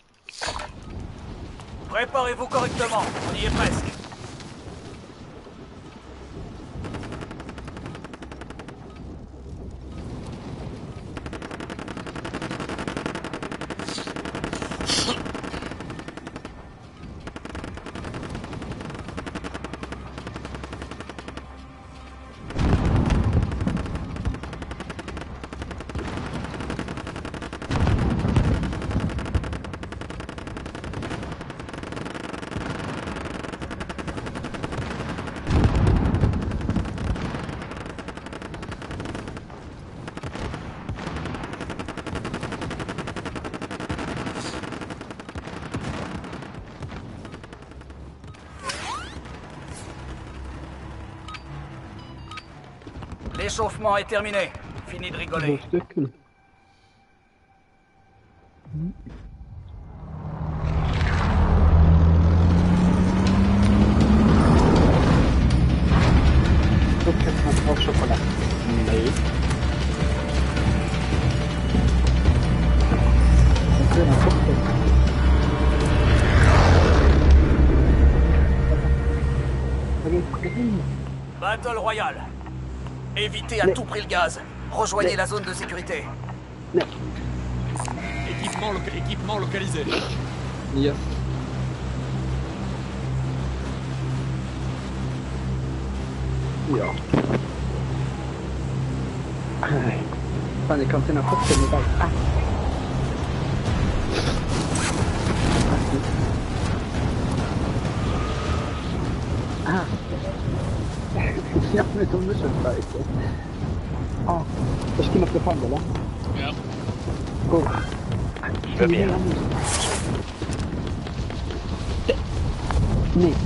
Préparez-vous correctement, on y est presque. L'échauffement est terminé. Fini de rigoler. stycken. Då köper man två choklad. Nej. Det är en choklad. Battle Royale. Évitez à tout prix le gaz. Rejoignez la zone de sécurité. Équipement, loca- équipement localisé. Yes. Ja. Fan, jag kan inte ha fått det med allt. Ah. Ah. Ja, men de är så färdigt. Ah, jag ska inte få eller? Ja. Go. Je veux bien. Nej.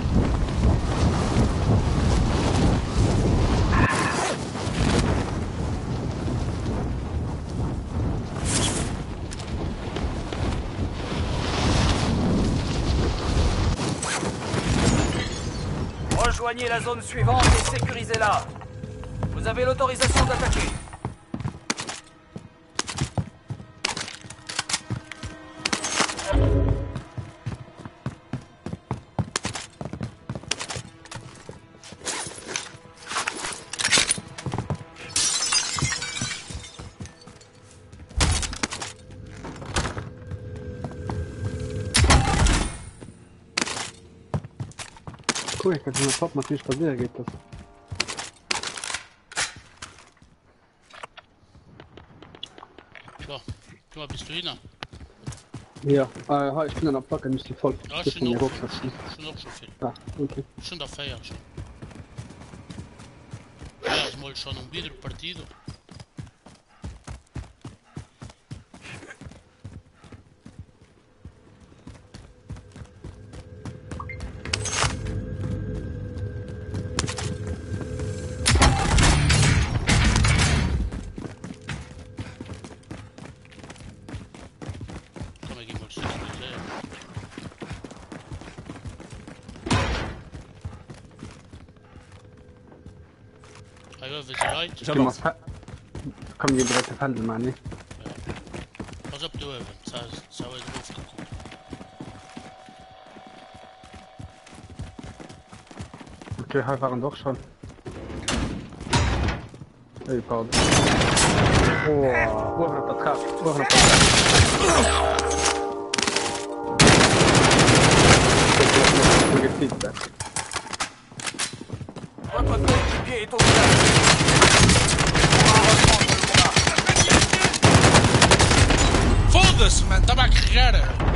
Rejoignez la zone suivante et sécurisez-la. Vous avez l'autorisation d'attaquer. Ой, как же на топ, смотри, что бегает тут. Så, du har pistolerna. Ja, jag har ju kunnat plocka just till folk. Ja, Det je är n'en också. je n'en je fais. Ja, okej. Je n'en fais rien. Aliás, molho só num vidro partido. Toma aqui molho se quiser. ايوه فيجلايت Du J'avance. måste... Kom ju direkt till fällen, Manny. Pass upp du över, så här, så här är det luften. Okej, här var en doch schon. Ey, Paul. Åh, oerhört på trapp. Oerhört på trapp. Vilket tid där. Votre coéquipier est au village. On va reprendre le combat. Foda-se, mano, estava a carregar!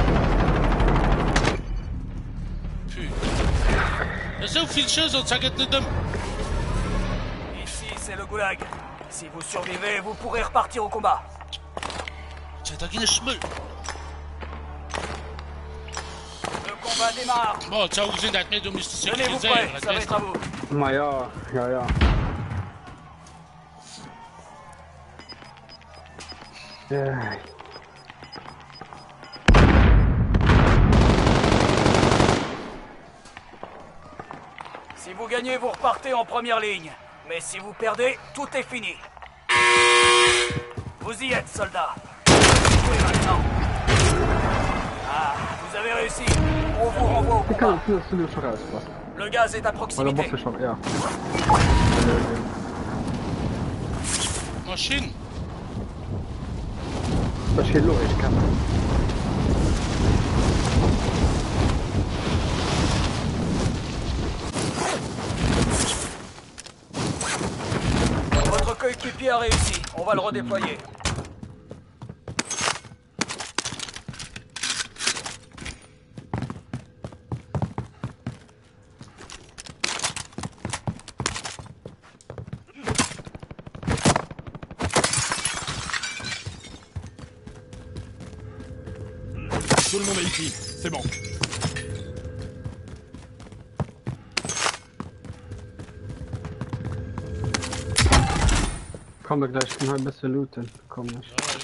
Putain. Eu sou o filho de Deus, onde saca de dame? Ici, c'est le goulag. Si vous survivez, vous pourrez repartir au combat. Você tá aqui neste meio. Le combat démarre. Bom, tchau, o cozinho dá-te medo, mister se Tenez-vous quiser. prêts, ça va être à vous. Men ja, ja, ja. Eh, Si vous gagnez, vous repartez en première ligne. Mais si vous perdez, tout est fini. Vous y êtes, soldats. Oui, maintenant. Ah, vous avez réussi. On vous renvoie au Det kan combat. inte skulle köra så. Le gaz est à Eller proximité. måste köra, ja. Machine! Jag ska låga i kameran. Votre coéquipier a réussi. On va le redéployer. Tout le monde est ici. C'est bon. Komm gleich, ich kann ein bisschen looten. Komm nicht. Ja, ja.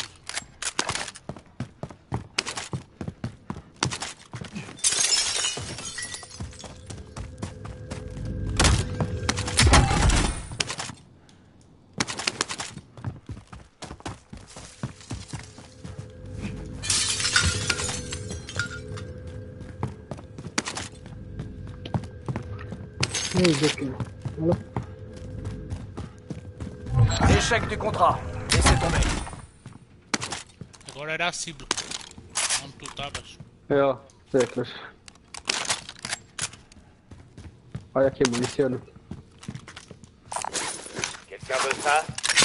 Hey, Dicky. Hallo? Échec du contrat. Laissez tomber. Agora era a cible. Onde tu estavas. Ja, wirklich. Olha aqui, municiona. Quelqu'un veut ça?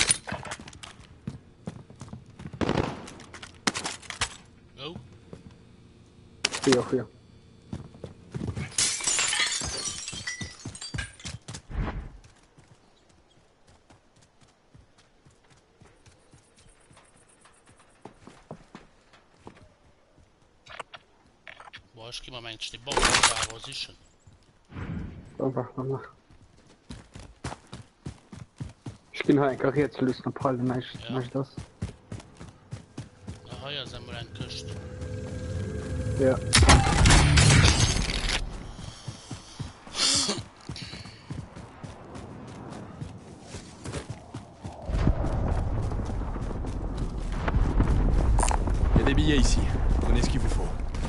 Oh, Fui eu, fui eu. bom, acho que momentos de bom para a position. Dann machen wir mal. Ich bin halt kariert zu lösen, ob alle Mensch, Ja. Mensch das. Aha, ja, sind wir ein Küst. Ja. Il y a des billets ici. Prenez ce qu'il vous faut.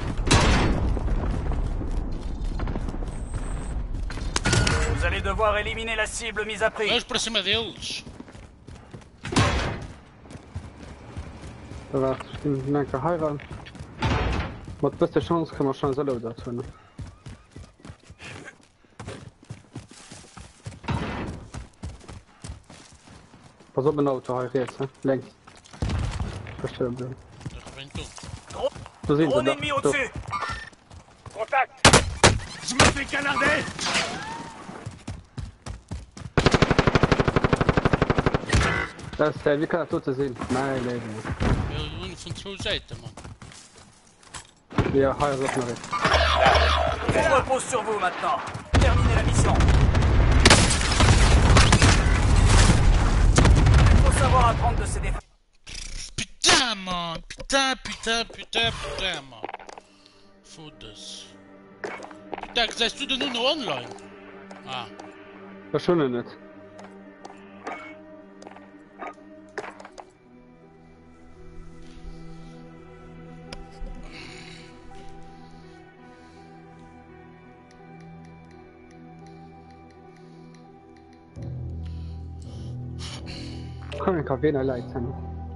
Vous allez devoir éliminer la cible mise à prix. Vamos para cima deles. Da war ich bin ein geheiratet. Mit beste Chance kann man schon selber dazu. Ne? Pass auf, ein Auto heiratet, ne? Längs. Verstehen wir. Da vem tu. Du siehst Drone da. ennemi Da. au-dessus. Contact! Je me fais canarder! Das ist der, wie kann er tot sehen? Nein, Leben. Eu uno von zwei Seiten, man. Ja, heiratet noch nicht. On repose sur vous maintenant. Terminez la mission. Il faut savoir apprendre de ses défauts. Putain, man. Putain, putain, putain, putain, man. Foda-se. Putain, que sagst du denn nur noch online? Ah, Das schon nicht. Komm, ich kann wen leid sein.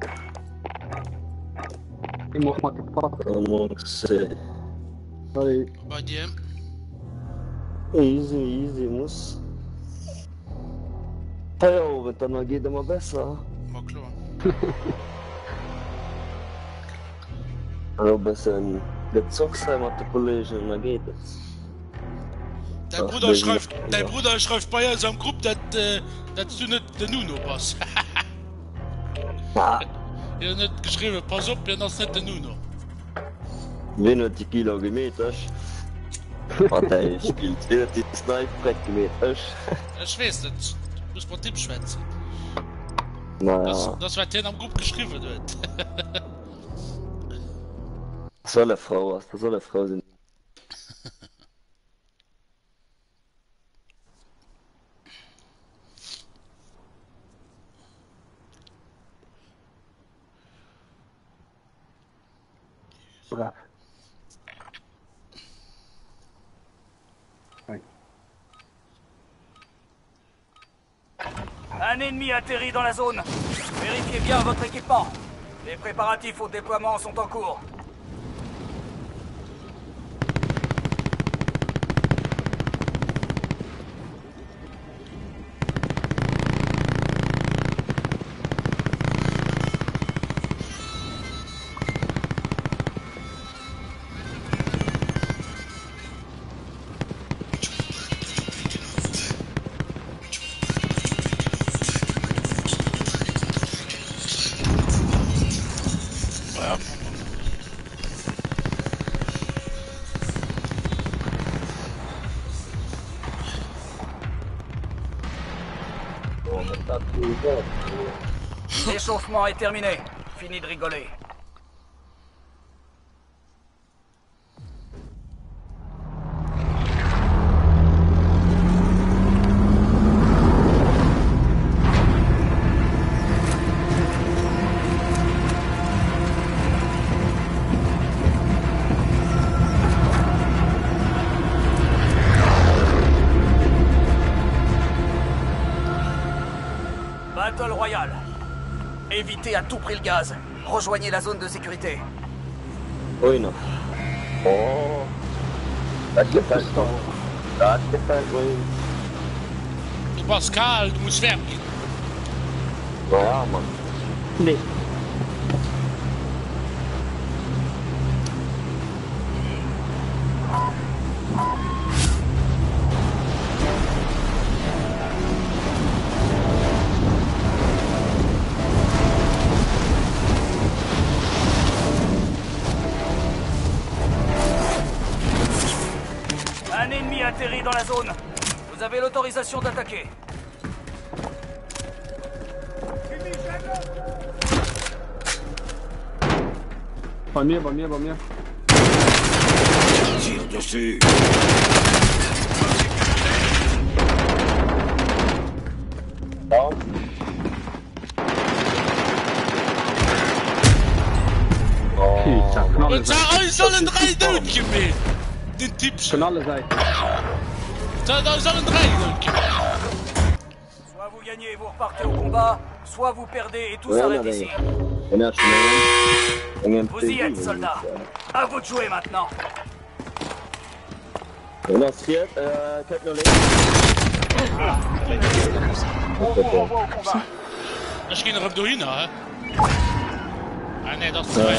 Ich mach mal gepackt. Comment c'est Allez, bei dir. easy, easy, muss. Hey, oh, wird dann geht immer besser. War klar. Also ein bisschen gezockt sein mit der Kollegin, dann geht es. Dein Ach, Bruder nee, schreibt, ja. dein Bruder schreibt bei uns am Gruppe, dass, äh, dass du nicht der Nuno bist. Ah, Er hat nicht geschrieben, pass auf, ihr das nicht der Nuno. wen hat die Kilo gemäht, hast? Warte, ich spielt relativ Snipe-Brett gemäht, hast? Ich weiß nicht, du musst mit dem schwätzen. Das, Naja, das wird dir am Gruppe geschrieben wird. das soll eine Frau, was? Das soll eine Frau sein. brav. Ouais. Un ennemi atterrit dans la zone. Vérifiez bien votre équipement. Les préparatifs au déploiement sont en cours. Oh, mais t'as tout le monde. L'échauffement est terminé. Fini de rigoler. Battle Royale. Évitez à tout prix le gaz. Rejoignez la zone de sécurité. Oui, non. Oh. Dat je fast toch. Dat je fast, oui. Du was kalt, du musst weg. Nou ja, man. Nee. Un ennemi atterrit dans la zone. Vous avez l'autorisation d'attaquer. Bei mir, bei mir, bei mir. Tire dessus. Down. Putain, knallen Und zijn. da sollen drei doodgemäht. Den Tipps. Knallen zijn. Da sollen drei doodgemäht. Soit vous gagnez et vous repartez au combat, soit vous perdez et tout Ouais, s'arrête non, ici. En als je een Vous y êtes, soldats. À vous de jouer maintenant. En als je het, kijk naar links. On vous renvoie au combat. Misschien nog op doorheen, hè? Ah nee, dat is twee.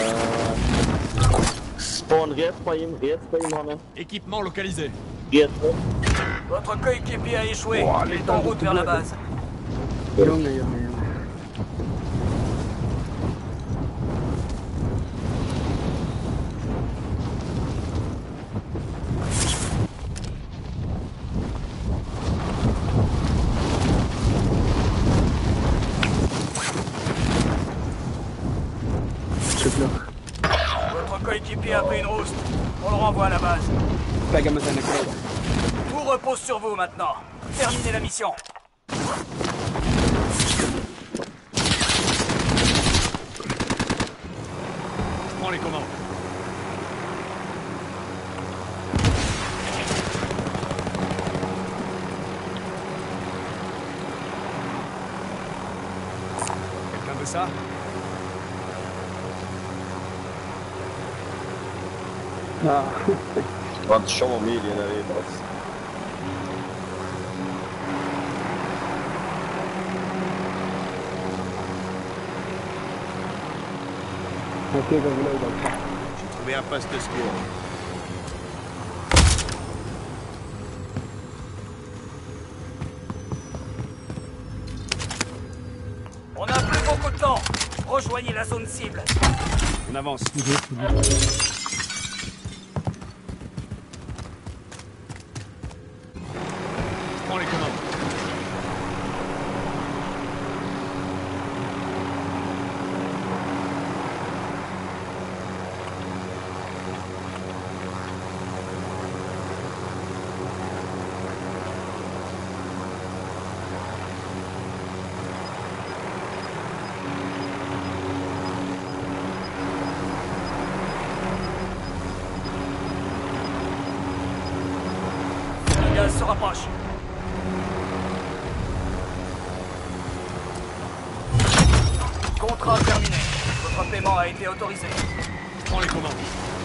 Spawn rechts bij hem, rechts bij hem, mannen. Équipement localisé. Rechts. Votre coéquipier a échoué. Il est en route vers la base. Jongen, jongen, jongen. Votre coéquipier a pris une rouste. On le renvoie à la base. Kijk hem zijn kroon. Tout repose sur vous maintenant. Terminez la mission. Prends les commandes. Quelqu'un veut ça? Ja. Want Sean Media naar weer was. Oké, dat wil ik ook. J'ai trouvé un poste de secours. On n'a plus beaucoup de temps. Rejoignez la zone cible. On avance. Prends les commandes. Le gaz se rapproche. Contrat terminé. Votre paiement a été autorisé. Prends les commandes.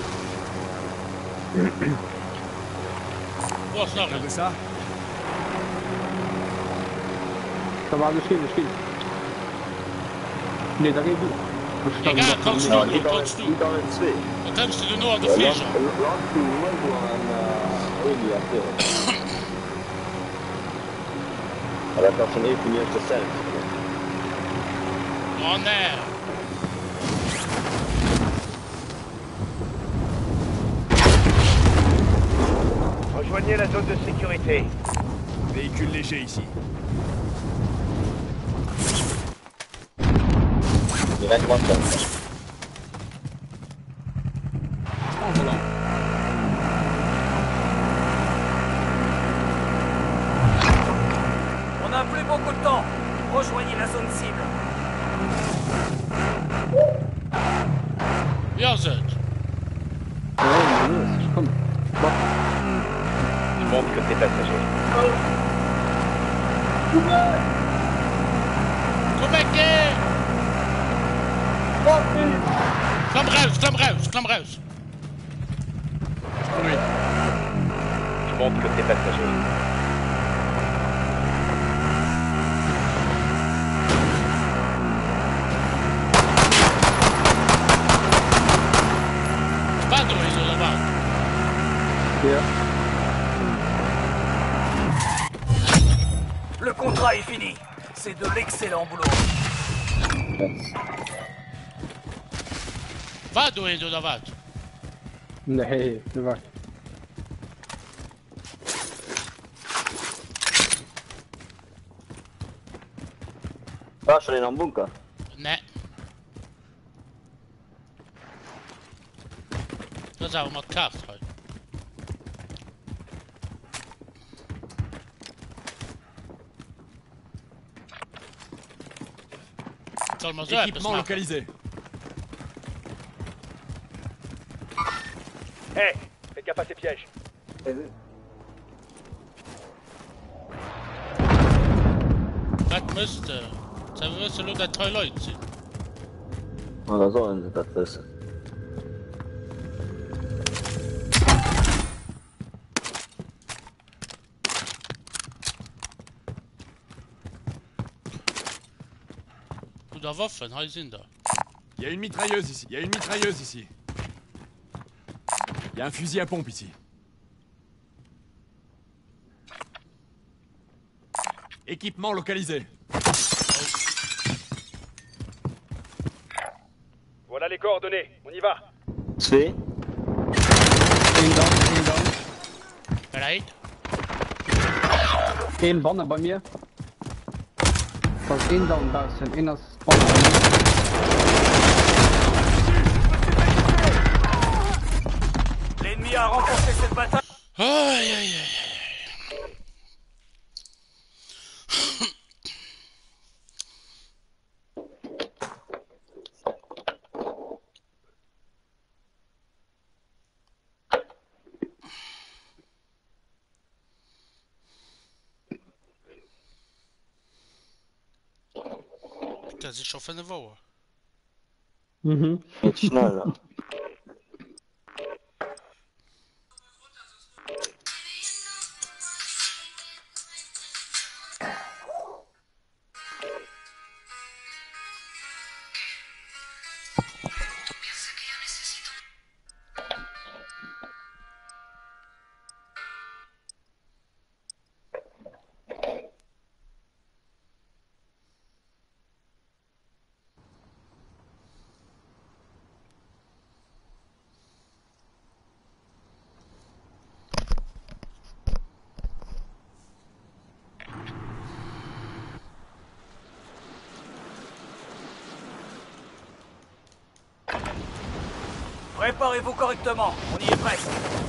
Oh, snap Quelqu'un je. veut ça? Dat waren misschien, misschien. Nee, dat geeft niet. Ik ga kans Nou, doen, die dan kans doen. die dan in twee. Dan kunnen ze de noorden Lang vliegen. toe, gewoon aan India veel. Maar dat was een even niet te sterk. Oh nee. Rejoignez la zone de sécurité. Véhicule léger ici. Megmondtam. En volant. On n'a plus beaucoup de temps. Rejoignez la zone cible. Ja, zet. Ouais, mais ouais, je comme. Bon, Je montre que t'es passager. Kom ik in! Klam ruis, klam ruis, klam ruis. Oui. Je montre que t'es passager. Waar doe je zo allemaal? ja. Le contrat est fini. C'est de l'excellent boulot. Waar doe je zo dat wat? Nee, dat was. Was er in een bunker? Nee. Dat zou maar kaart houden. Ik zal maar zo even Équipement snappen. localisé. Hé, faites gaffe à ces pièges. Dat müsste. Ze wissen nur, dat twee Leute sind. Maar dan zullen ze dat wissen. Oder Waffen, hij sind da. Il y a une mitrailleuse ici. Il y a une mitrailleuse ici. Il y a un fusil à pompe ici. Équipement localisé. Voilà les coordonnées, on y va. Twee. Eén down, één down. Bereit? Eén bannen bij mir. Dat is één down buiten, één als bannen bij mir. L'ennemi a remporté cette bataille. Ai, ai, ai. Dat is schon van de Woche. Mhm. Niet sneller. Préparez-vous correctement, on y est presque.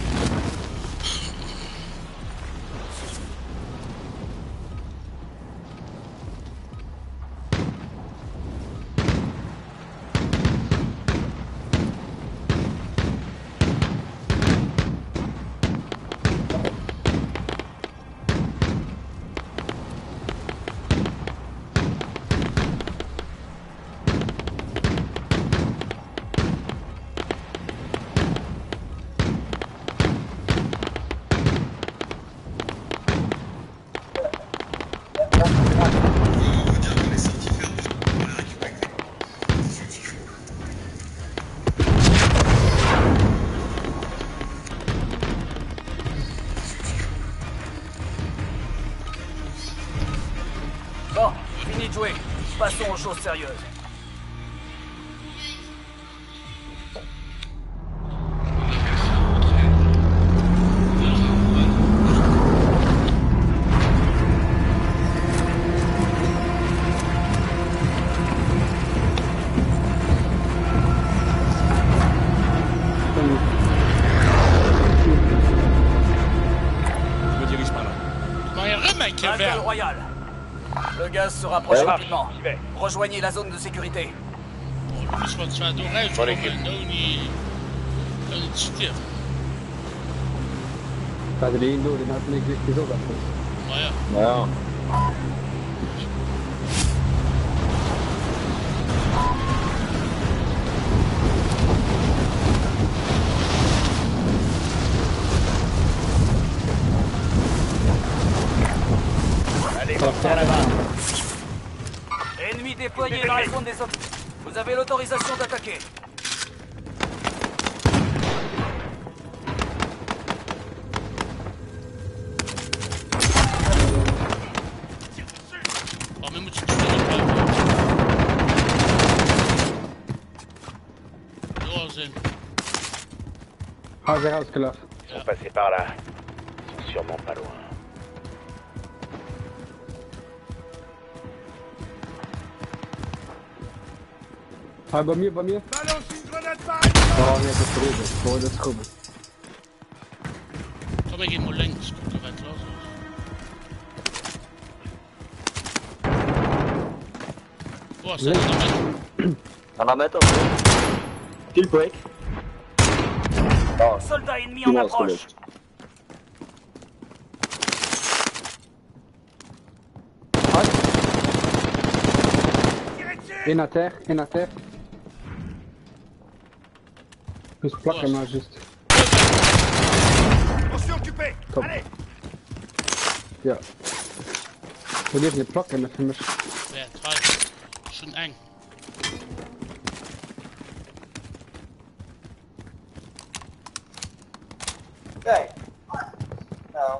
Bon, fini de jouer. Passons aux choses sérieuses. Battle vert. Royale. Le gaz se rapproche Ouais. rapidement. J'y vais. Rejoignez la zone de sécurité. Oh, lui, soit tu as deux rêves, Bonne je équipe. comprends. Là, on est. Là, on est cheaté. Padrino, det är nästan riktigt så. Ouais. Ja. Allez, on prend la main. Ennemis déployés dans la zone des hommes. Vous avez l'autorisation d'attaquer. Oh, mais moi, tu te fais pas. Dehors, Har vi halsglass? Ils sont passés par là. Sûrement pas loin. Har bara med, bara med. Balance une grenade par Ja, ner på skrubbet. Båda skrubbet. Kom ik in mijn links, komt er vet los. Åh, sätt den med. Han har met oss. Kill break. Ja, Soldats ennemis du en har approche. förlust. En à terre, en à terre. Plus plakken maar just. On s'est occupé. Top. Allez. Ja. We leven niet plakken met hem. Ja, twee. Schon eng. Kijk. Nou.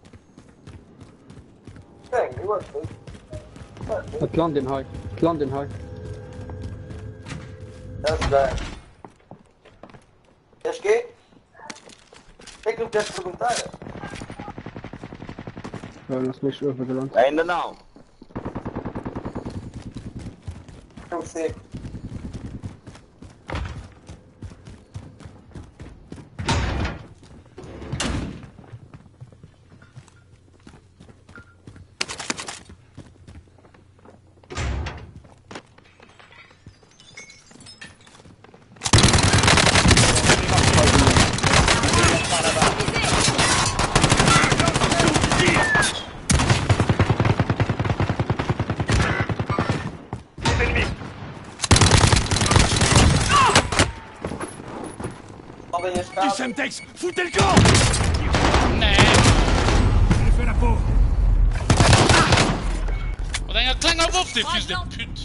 Kijk, die wordt goed. Het land in high. Het land in high. Dat is daar. Jeske? Ik doe best voor commentaar. Ja, dan is niks over de land. Einde nou. Goed zeker. Al ben je Du schade. Semtex, foutez le camp. Nej! J'ai fait la peau. Och den jag klangar upp det, fils de pute!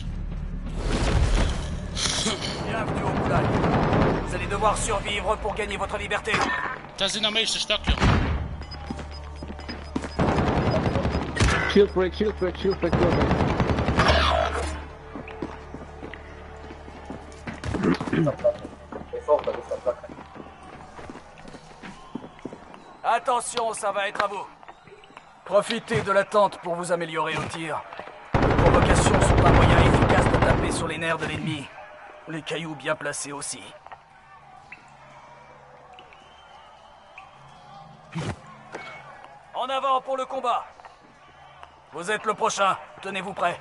Bienvenue au Goulag. Vous allez devoir survivre pour gagner votre liberté. Dat is in de meeste stukje. Shield break, shield break, shield break, shield break. C'est fort, t'as vu ça plaque. Attention, ça va être à vous. Profitez de l'attente pour vous améliorer au tir. Les provocations sont un moyen efficace de taper sur les nerfs de l'ennemi. Les cailloux bien placés aussi. En avant pour le combat. Vous êtes le prochain. Tenez-vous prêts.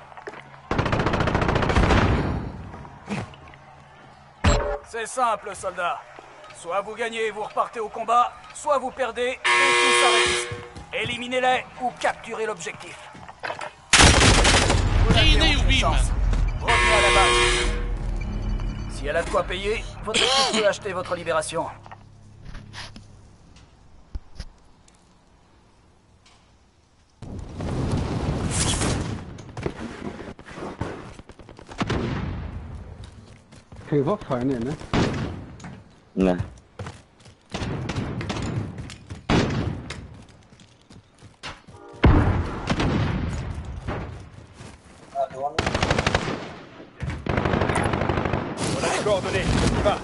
C'est simple, soldats. Soit vous gagnez et vous repartez au combat, soit vous perdez et tout s'arrête ici. Éliminez-les ou capturez l'objectif. Vous Nee, n'avez nee, aucune oui, chance. man. Revenez à la base. Si elle a de quoi payer, votre équipe peut acheter votre libération. Geen wat ga je in, hè? Nej. Ah, du har nog. On a les coordonnées. On y va.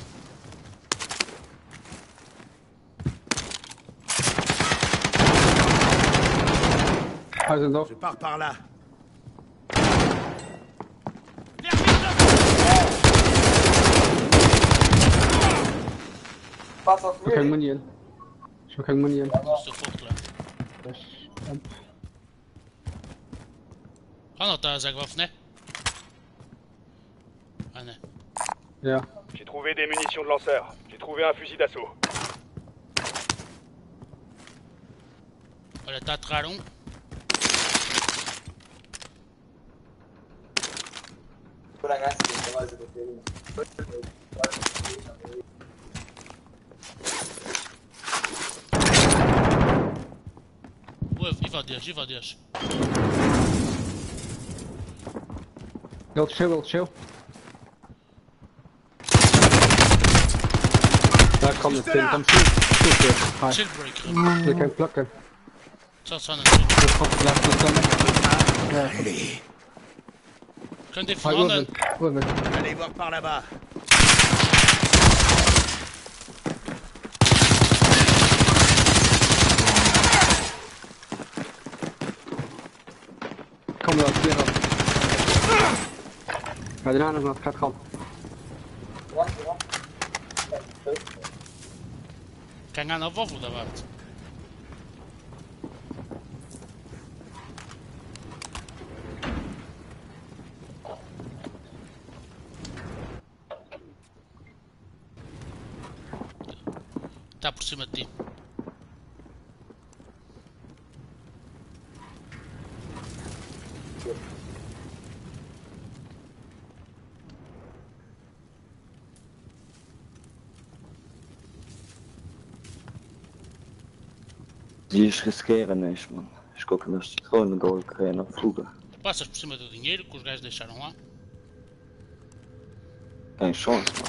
Huizendorf. Je pars par là. Pas als Ik heb geen weer. money in. Ik heb geen money in. Dat is de vocht, là. Dus, hop. Annat ezek van, ne? Ah, ne. Ja. J'ai trouvé des munitions de lanceur. J'ai trouvé un fusil d'assaut. Olha, tá atrás um. Por acaso, tem mais do que ele. Ué, invadias, invadias. Ele desceu, ele desceu. Daar kan het in, kom zo. Goed, Chillbreaker. je kan plakken. Ça, ça, Dat gaat blijven staan. Kan die Hij van wil handen. het, wil het. Allez voir par là-bas. Kom wel, weer op. Ga je daarna nog gaat gaan. Kan gaan naar Waffel daar waard. Tá por cima de ti. Die is riskeren niks, man. Acho que nós gewoon een goal krijgen na fuga. Passas por cima do dinheiro que os gajos deixaram lá. Geen chance, man.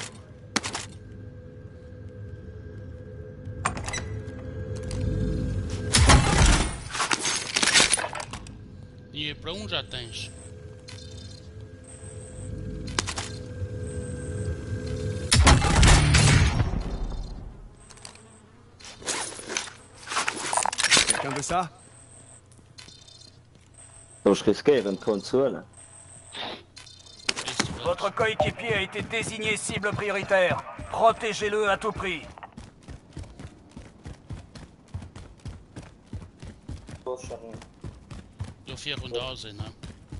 Dinheiro para um já tens. Quelqu'un veut ça? Nós riskeren gewoon te willen. Votre coéquipier a été désigné cible prioritaire. Protégez-le à tout prix. Eu fui a runda Ozzy, não.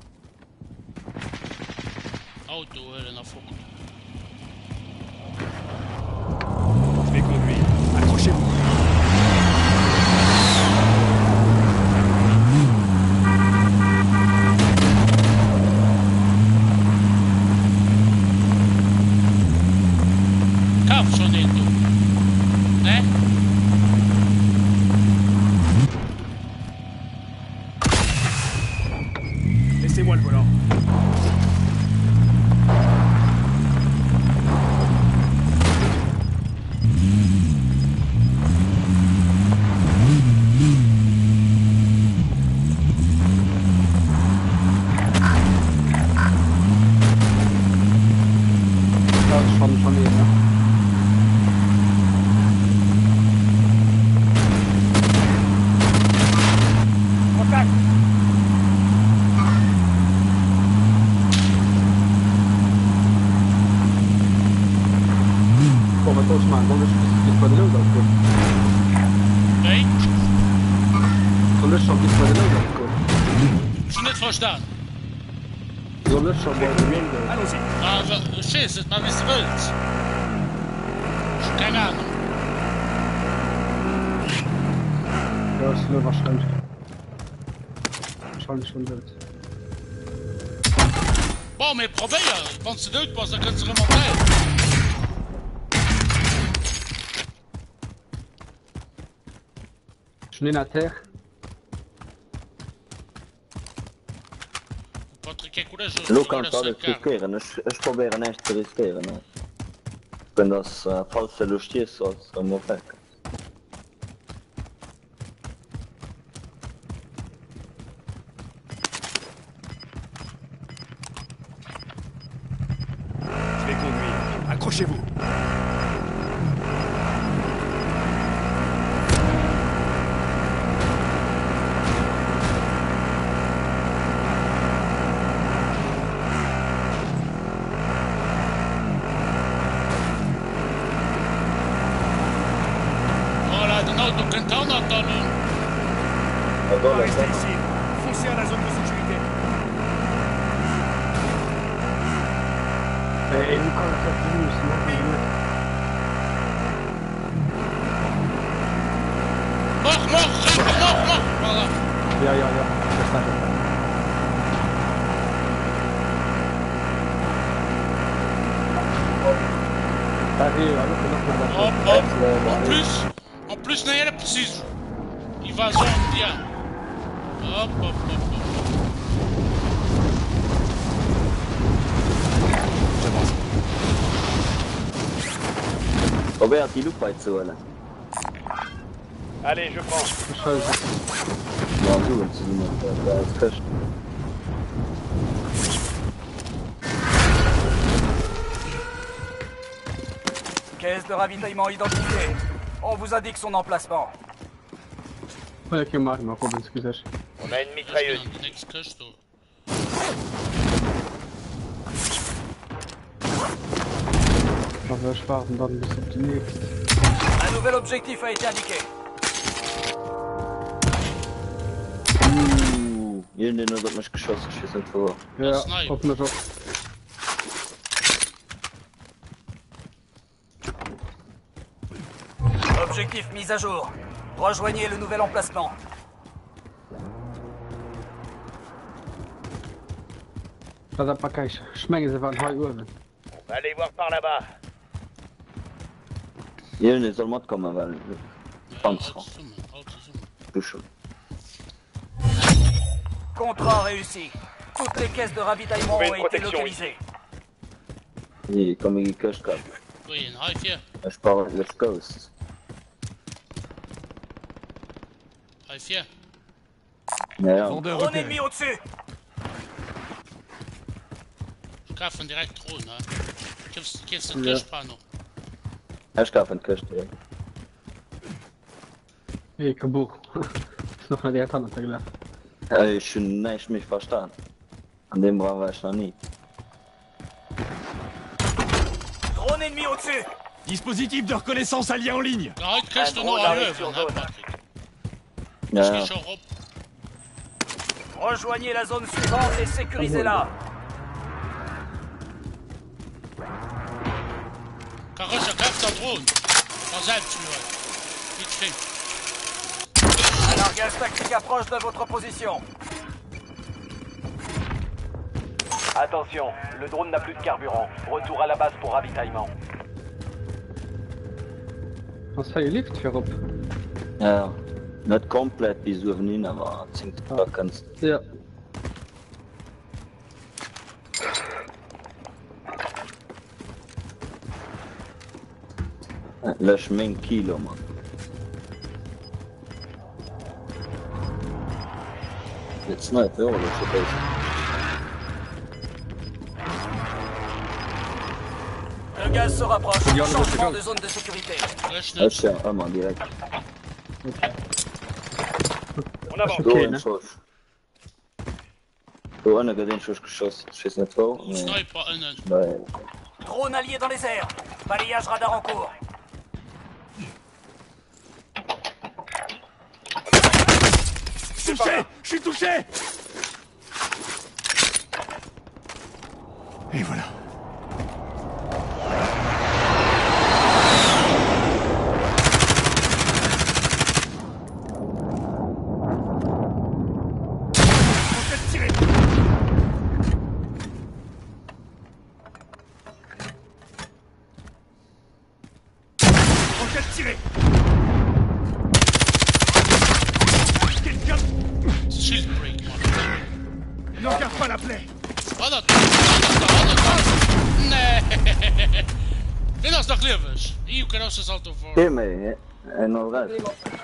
Auto, ele na fogo. Je vais conduire. Accrochez-vous. Carro sonento. Né? Laissez-moi le volant. Dat is van, van hier, ja. Contact. Kom, maar volgens mij, dan is het bij de loadout komen. Nee? Zo'n lust zal niet bij de loadout komen. Is net verstaan. Zo'n lust zal bij de loadout. Allons-y. Ah, wel, shit, het maar wist wilt. Keine Ahnung. Ja, is nur wahrscheinlich. Wahrscheinlich schon wild. Bon, mais probeer. Want ze dood was, dan kunnen ze er helemaal bij. Je suis né à terre. Patrick, kijk hoe dat is. Luke kan het altijd riskeren. Ik probeer echt te riskeren. Ik ben dat uh, valse luchtjes zoals een mopek. Je vais conduire. Accrochez-vous. Voilà, de auto kunt dan dat dan doen. Dat On va rester ici. Foncez à la zone de sécurité. Et nous, quand ça finit, sinon, Mort, mort, Ralph, mort, mort. Voilà. ja, ja, ja. Je sais, je sais. Allez, allez, c'est là pour Hop, la hop. En plus, en plus, não era preciso. Invasão mundial. Hop, hop, hop, hop. J'avance. Robert, il loupe pas être ça là. Allez, je prends. chose. Non, du tu dis moi. C'est fraîche. Caisse de ravitaillement identifiée. On vous indique son emplacement. Olha aqui uma arma, Ruben, se quiseres. On a une mitrailleuse. Next custo. Mas vais falar de dar-me isso de next. Un nouvel objectif a été indiqué. Ouh, hier niet nog dat mijn geschossen is voor. Ja, snipe. op naar op. Objectif mis à jour. Rejoignez le nouvel emplacement. Ga daar para a caixa. Esmengas a van high over. On va aller voir par là-bas. Hier is allemaal komen wel. Panzer. Autozoom, autozoom. Touche. Contrat réussi. Toutes les caisses de ravitaillement Trouvez ont une été protection localisées. Hier, kom ik kust kan. Oui, een hive hier. Ik spaar het coast. Hive hier. Ja, ja. Vendeur Drone repéré. ennemi au-dessus. Ik ga van direct drone, hè. Geef, geef ze een Ja. kustpanel. Hij is van de kust. Ja. Hé, kaboel. Is nog naar die handen te gelegd. Hij is schon niet meer verstaan. An dem brauchen wir noch nie. Drone ennemi au-dessus. Dispositif de reconnaissance allié en ligne. De huid kust er En nog drone aan arrive sur Leuven, hè, zone. Patrick. Ja, ja. Misschien zo op. Rejoignez la zone suivante et sécurisez-la. Carrosse, krijgt dat drone. Dan zijn het nu. Niet slim. Un largage tactique approche de votre position. Attention, le drone n'a plus de carburant. Retour à la base pour ravitaillement. Dan sta je lift weer op. Ja. Niet compleet bis wir nie, aber ziemlich kannst. Ja. Lass mijn kilo man. Dit snijdt wel, dat is bezig. Le gaz se rapproche. Regarde le Changement gaz. de zone de sécurité. Rush Dat net. is ja, allemaal direct. On avance. Oké, Door hè. een soort. Door een gedin zoals geschossen, het is net wel. Een sniper en een... Nee. Drone allié dans les airs. Balayage radar en cours. Touché. Je suis touché. Et voilà. Vous faites tirer. Vous faites tirer. Quelqu'un Shield break, man. ne regarde pas la plaie. Wat dat? Wat dat? Wat dat? Nee. Dit is nog levens. Hier kan ook zo altijd voor. Geen mee, hè? En al red.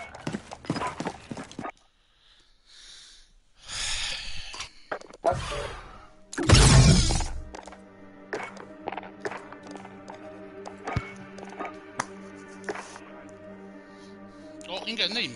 Oh, Inga, neem.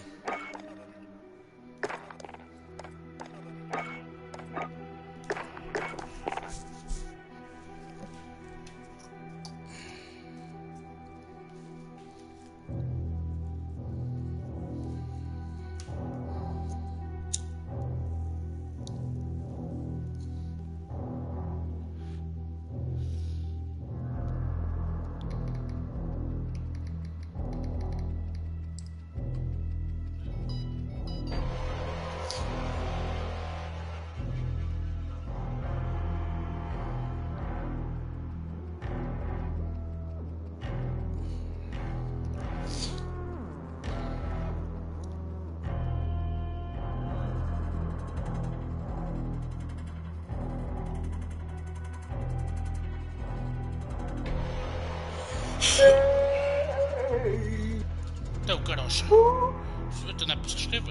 Então, carocha. Tu não é para se escrever.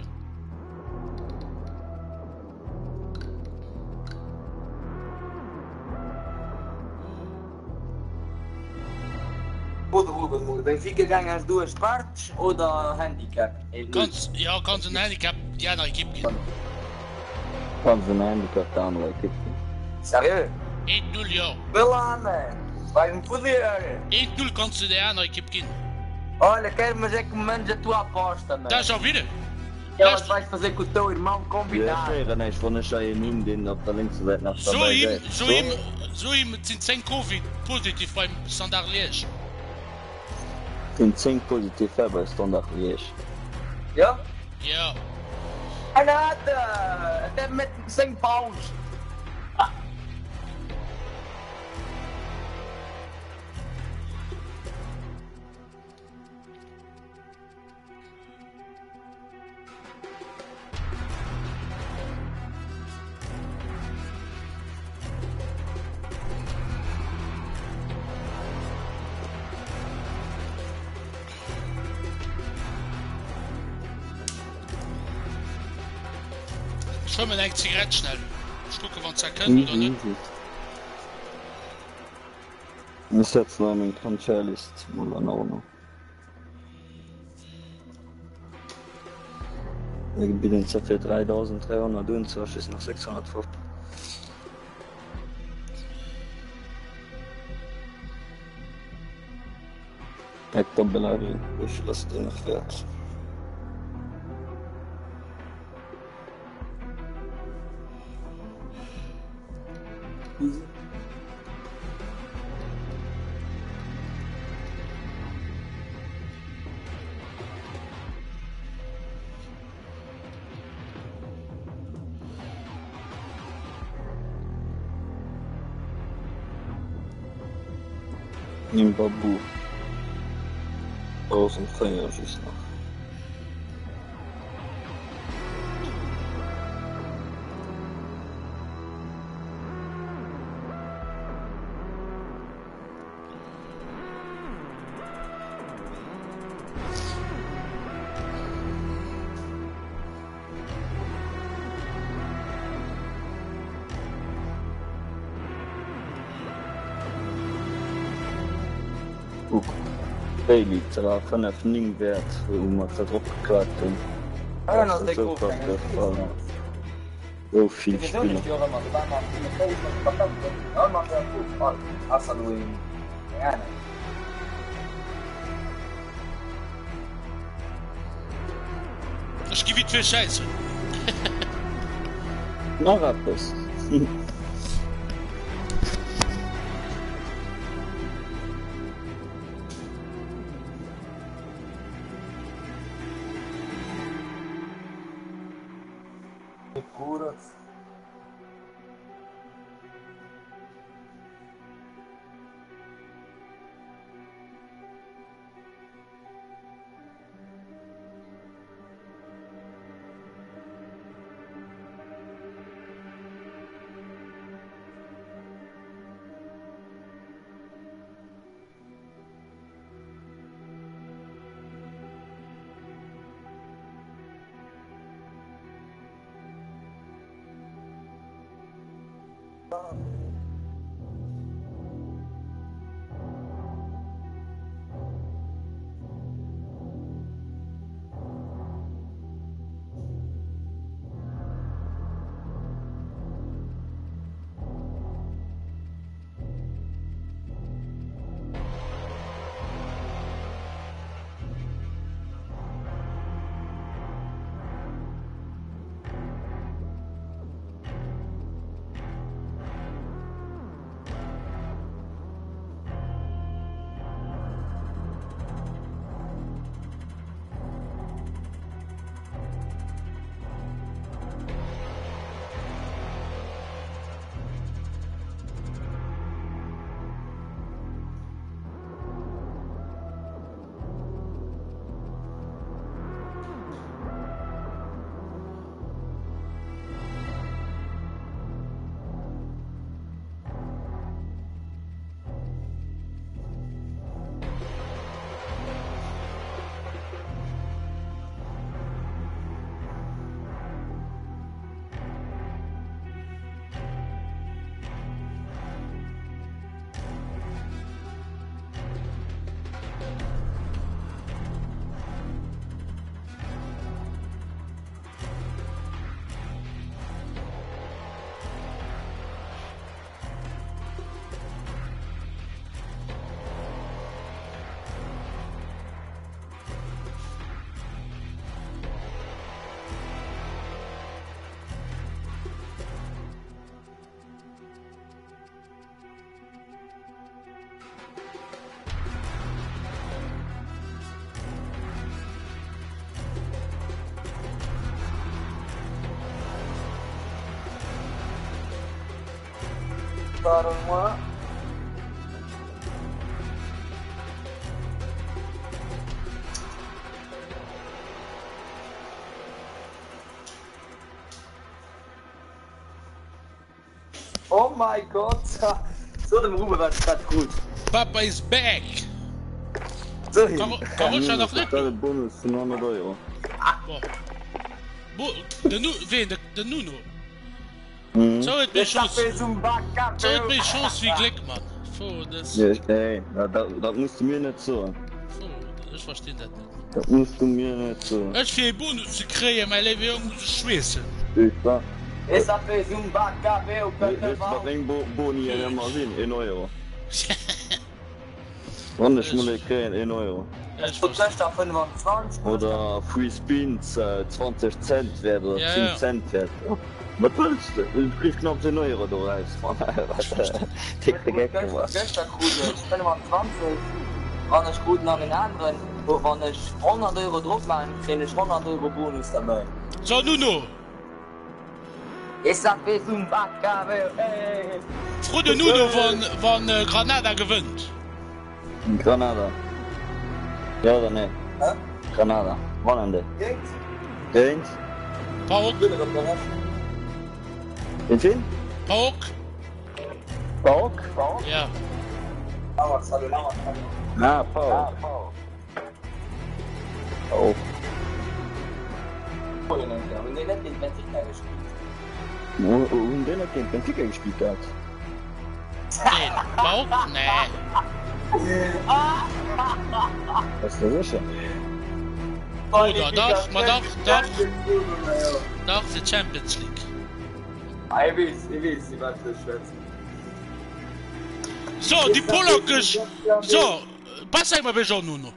Ou derruba, o Benfica ganha as duas partes ou dá handicap? Quand, ja, quand ze een handicap, ja, naar equipe gaan. Kan ze een handicap aan de equipe. Sérieux? één nul, ja. Vê lá, man. Vai-me foder. één nul quand ze de naar equipe gaan. Olha, quero, mas é que me mandes a tua aposta, mano. Estás a ouvir? Ela vais fazer com o teu irmão combinado. Ja, dan is van een Cheyenne din op de linkse zijde naar Zo hem, zo hem, zo hem, het zijn zijn covid positief bij Standard Liège. In cinq positief hebben Standard Liège. Ja? Ja. Ah, nada! Até met cem paus. Ah. Schon mal eine Zigarette schnell. Stucke von Zacken oder nicht? Nu sätts nog min kontrollist mellan ordning. Jag blir inte för tre tusen trehundra dun så är det nog sexhundrafyrtio. Jag dubblar det. Det slås det nog fett. Min babu. Och som tre år just nu. Liegt aber von der Fliegen-Wert, wo man Druck geklärt hat. Ah, não tem como. So viel Spieler. Das gibt viel Scheiße. Noch etwas. Curas. Pardon-moi. Oh my god, so dem Ruhe war grad gut. Papa is back! So Karotja noch net? Bonus von hundert Euro. De nu ween de Nuno. Zo het mé chance wie Glik man. Nee, dat moest mir net zo. Ich verstehe dat net. Dat moest du mir net zo. Ech fir Bonus ze kree my le moet schweessen. Et ça fait Zumba Café au Boni sinn en Euro. Wannch mo kreen en Euro. fünfundzwanzig Oder Free Spins zwanzig Cent werden zehn Cent werden. Wat krieg knapp den Euro do fünfundzwanzig wann ich gut an den anderen wo wann ich hundert Euro Druck machen krieg ich hundert Euro Bonus dabei. So Nuno! Et ça fait Zumba Café. Fro de Nuno van van uh, Granada gewënnt. Granada. Ja oder ne? Huh? Granada. Wannende. Eens? Paok? In fin? Paok? Paok? Ja. Na, Paok. Paok. Hoe ben ik in Benfica gespeeld uit? Nee, Paok? Nee. Dat is de Rusje. Oh, da, dag, maar dag, dag. Dag, de Champions League. Ah, ich weiß, ich weiß, ich weiß, ich weiß. So, die Polakkes. So, pas einmal bij Jean Nuno.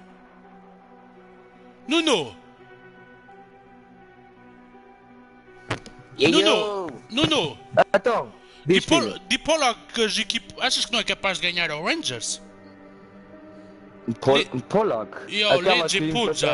Nuno. Nuno. Nuno. Attends. Die, Pol die Polakkes équipe. Est-ce que nous sommes capables de gagner aux Rangers? Pol Polak? Ja, legge Puzza.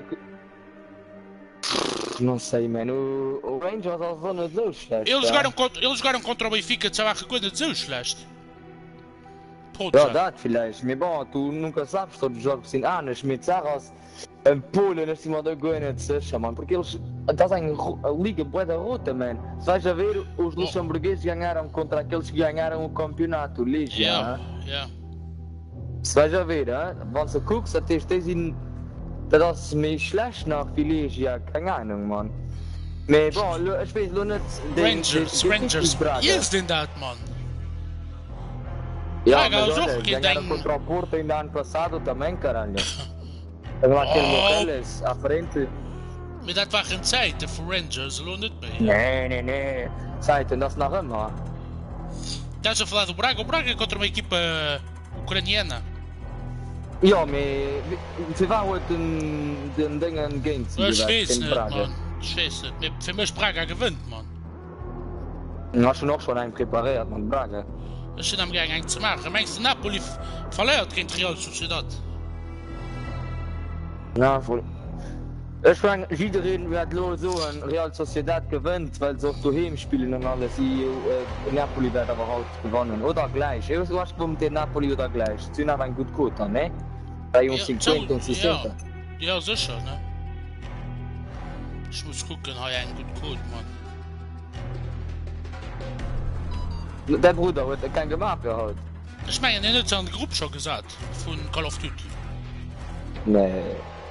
Não sei, mano. O Rangers al zo net zo slecht. Eles jogaram contra, eles jogaram contra o Benfica, de saber que coisa de zo slecht. Ja, dat vielleicht. Maar bon, tu nunca sabes tot os jogos sind anders. Mit Saras, em Polen, is iemand ook gewoon niet sicher, man. Porque eles, dat is een liga bué da rota, man. Vai já ver, os luxemburgueses ganharam contra aqueles que ganharam o campeonato, Liga. Ja, ja. Vai já ver, hè? Want ze guckst, dat is in... Dat is meer schlecht nach Vilegia, keine Ahnung, man. Maar bon, ich weiß nur nicht... Rangers, Rangers, is denn dat, man? Ja, mas olha, ganharam contra o Porto ainda ano passado também, caralho. Agora aquele Morales à frente. Maar dat waren Zeiten voor Rangers, lo niet mee. Nee, nee, nee. Zeiten, dat is nog immer. Dat is falar do Braga, o Braga contra uma equipa ucraniana. Ja, maar ze waren den, den dingen games. Ich weiß nicht, man. Ich weiß nicht. Für mich Braga gewinnt, man. Hast du noch schon einen präpariert, man, Braga? Ich bin am Gang einen zu machen. Meinst du, Napoli verliert gegen Real Sociedad? Ja, voll. Ich meine, iedereen wird nur so ein Real Sociedad gewinnt, weil sie auch daheim spielen und alles. Die, äh, Napoli wird aber halt gewonnen. Oder gleich. Ich weiß nicht, mit Napoli oder gleich. Sie haben einen guten Quote, ne? Bei uns sind fünfzig und sechzig. Ja, ja, sicher, ne? Ich muss gucken, habe ich einen guten Code, Mann. Der Bruder hat kein gemacht gehabt. Ich meine, er hat es an der Gruppe schon gesagt, von Call of Duty. Nee.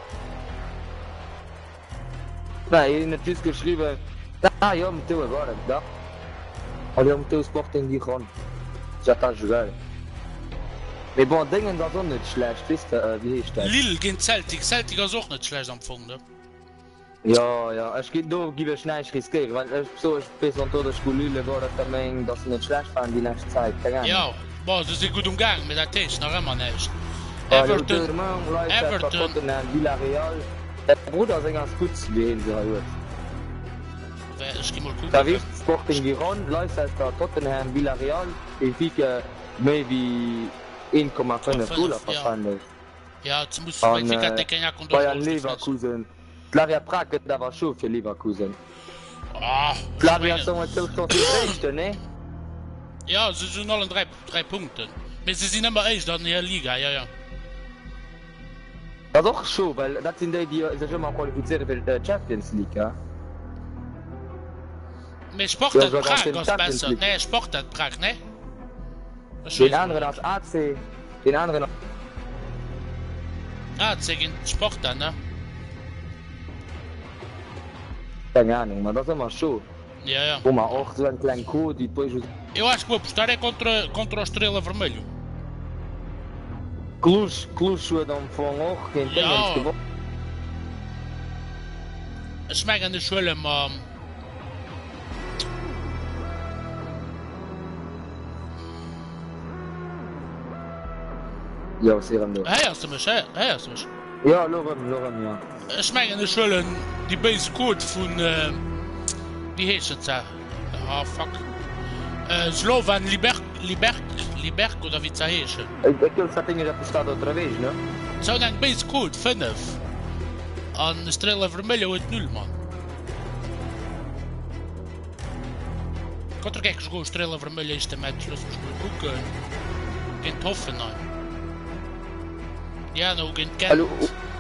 Nein, ich habe nicht geschrieben. Ah, ja, mit dir agora, da. Olha, mit dir Sporting Gijon. Já está a jogar. Maar bon, dingen dat ook niet slecht, wist je, wie is dat? Lille gegen Celtic, Celtic ist auch nicht schlecht empfangen, ne? Ja, ja, ich gehe da, gebe ich nicht riskieren, weil ich so, ich bin so toll, dass Lille agora também, dass sie nicht schlecht waren die letzte Zeit, keine Ahnung. Ja, boah, das ist gut umgegangen, mit der Tisch, noch immer nicht. Everton, Everton. Tottenham, Villarreal. Der Bruder ist ganz gut gewesen, so gut. Ich geh mal gucken. Da wisst Sporting Gijon, Leicester, Tottenham, Villarreal, Benfica, mehr wie één komma vijf dollar wahrscheinlich. Ja, jetzt muss Benfica äh, decken ja kontrollieren. Bayern Leverkusen. Slavia Prag hat da war schon für Leverkusen. Ah, Slavia ist so ein Zustand die Rechte, ne? Ja, sie sind allen drei, drei Punkten. Aber sie sind immer echt an der Liga, ja, ja. Ja doch schon, weil das sind die, die sich immer qualifizieren für die Champions League, ja. Aber Sportad Prag ist besser. Nee, Sportad Prag, ne? Den anderen als A C, den anderen... A C gegen Sportad, ne? Keine Ahnung, aber das ist immer schon. Ja, ja. Wo man auch so einen kleinen Code e depois... Eu acho que vou apostar é contra, contra a Estrela Vermelho. Cluj, Cluj dan van ook geen Ja. gewonnen. Ich meine an der Schule, maar... Ja, zeer aan de. Hey, hast du mich, hey, hey, hast du mich. Ja, Lorem, Lorem, ja. Ich meine an der Schule, die base Code von... Äh, wie heißt das da? Ah, fuck. Äh, Slovan Liberk, Liberk, Liberk oder wie es heißt. Ik, ik wil dat ding dat bestaat outra vez, ne? Zo een base code fünf. An Estrela Vermelho het nul, man. Contra quem é que jogou Estrela Vermelha este match? Lass mich mal gucken. Gegen Hoffenheim. Ja, nou, gegen Kent. Hallo.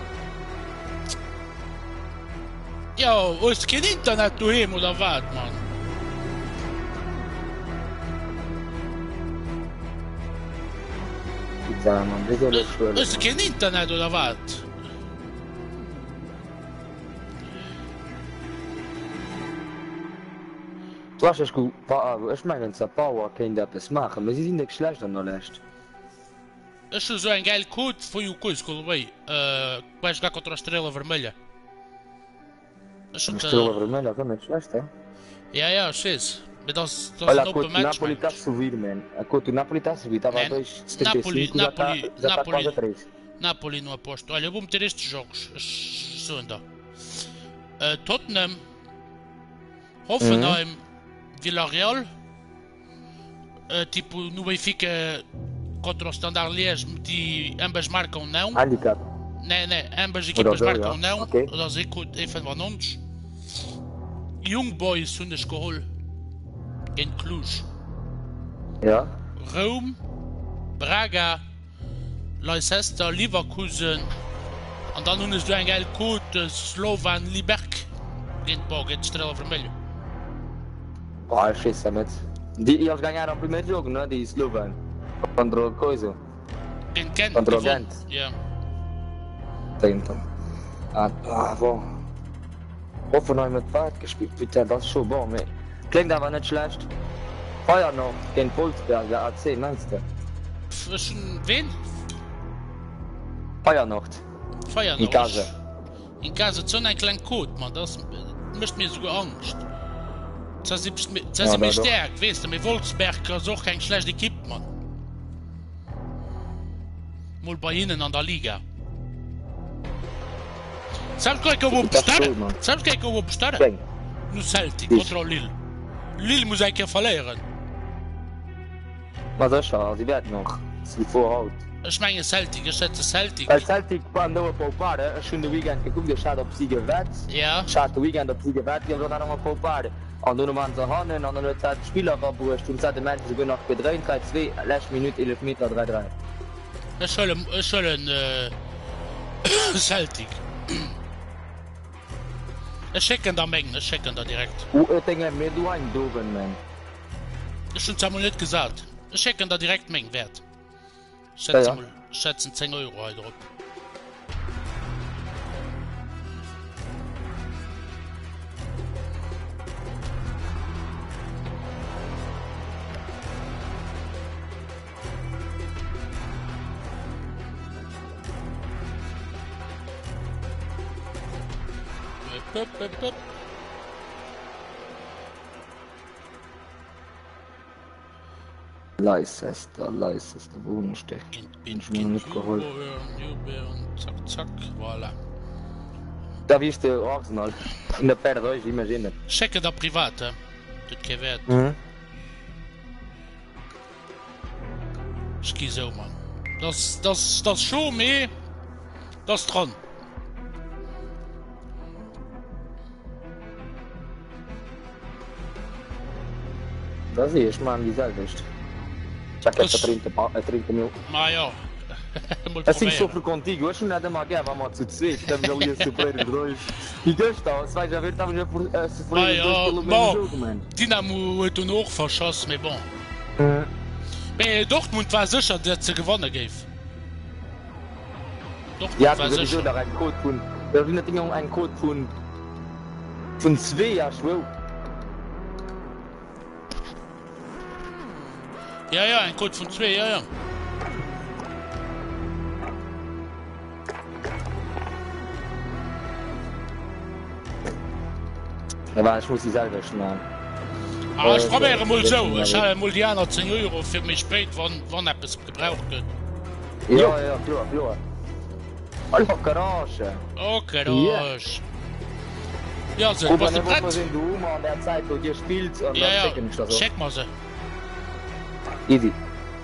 Ja, ist kein Internet daheim oder was, man? Ja, man, das ist ja schön. Ist kein Internet oder was? Du hast es gut, ich meine, es ist Power, kann das etwas machen, aber sie sind nicht schlecht an der Leste. Ist so ein geil Code foi o coisa que eu levei. Uh, vai jogar contra a Estrela Vermelha. Ist Estrela Vermelha, das ist nicht schlecht, hè? Ja, ja, xis. Mas das, das Olha, é a um Couto match, Napoli está a subir, man. A Couto Napoli está a subir, estava a dois setenta e cinco, já está já está quase a três. Napoli não aposto. Olha, eu vou meter estes jogos. Segunda. Uh, Tottenham. Hoffenheim. Uhum. Villarreal. Uh, tipo, no Benfica contra o Standard Liège, meti ambas marcam não. Handicap. Nee, nee, ambas equipas marcam ja. não. Okay. Dat is een van van ons. Young Boys toen is gehoord. In Cluj. Ja. Rome. Braga. Leicester, Leverkusen. En dan doen ze een geil code Slovan Liberk. In Borg, in Estrela Vermelho. Boah, ich weiß damit. Die, eles ganharam o primeiro jogo, não é? De Slovan. Contra o coisa. In Kent. Contra o Gent. Ja. Tem, então. Ah, ah, bom. Hoffenheim mit Bad gespielt, bitte, das ist schon bom, ey. Klingt aber nicht schlecht. Feuer noch gegen Wolfsberg, der A C, meinst du? Zwischen wen? Feuernacht. Feuernacht. In casa. In casa, so ein kleiner Code, man, das macht mir sogar Angst. Das ist ja, mir stark, weißt du, mit Wolfsberg ist auch kein schlechter Equipe, man. Mal bei ihnen an der Liga. Sabes qual é que eu vou postar? Sabes qual é que eu vou postar? Quem? No Celtic, contra o Lille. Lille muss eigentlich verlieren. Mas das schaut, die werden noch. Se vorhaut. Ich meine Celtic, ich schätze Celtic. Weil Celtic andou a poupar, a segunda weekend que eu deixado a Psiga Vet. Ja. Schade weekend a Psiga Vet, die haben noch a poupar. Andou no man zu Hannen, an der Zeit Spieler abruhst und seit dem Match sogar noch gedreht, drei zwei, letzte Minute elf Meter drei drei. Ich soll, ich soll ein äh, Celtic. Ich schicke da Mengen, ich schicke da direkt. Hoe ik denk meer doe een doven, man. Ich hab's einmal nicht gesagt. Ich schicke da direkt Mengen Wert. Schätze ja, ja. Mal, schätzen zehn Euro drauf. Hup, hup, hup. Leicester, Leicester, Wohnstück. Bin ich mir nicht geholt. Zack, zack, voilà. Da viste Arsenal. In der Perdeuch, imagine. Checke da privat, hè. Dat keer wert. Mhm. Ski zo, man. Das, das, das schon mehr. Das dran. Da sehe ich mal, wie selber ist. Já que essa trinta mil. Maior. Assim que sofro contigo, hoje nada mais que vamos a dizer, estamos ali a sofrer os dois. E gasta, se vais a ver, estamos a sofrer os dois pelo mesmo jogo, mano. Dynamo hat noch verschossen, mais bon. Äh. Mais Dortmund war sicher, dass sie gewonnen gave. Dortmund ja, war sicher. Ja, da ein Code von... Wir hatten einen Code von... von zwei, ja, schwör. Ja, ja, ein Code von zwei, ja, ja. Ja, ich muss die selber schnallen. Ah, ich probiere mal so. Ich habe mal die anderen zehn Euro für mich spät, wann, wann etwas gebraucht wird. Ja, ja, klar, klar. Alter, Garage. Oh, Garage. Ja, so, was du brennst? Wenn du immer an der Zeit, wo ihr spielt, und ja, ja, checken so. Check mal so. Easy.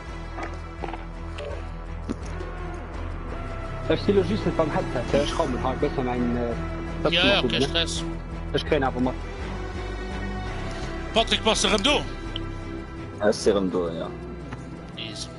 Ich stehe just nicht beim Headset, ich komme halt besser mein... Ja, ja, kein Stress. Ich kann einfach mal. Patrick, was er hem do? Er ist hem do, ja. Easy.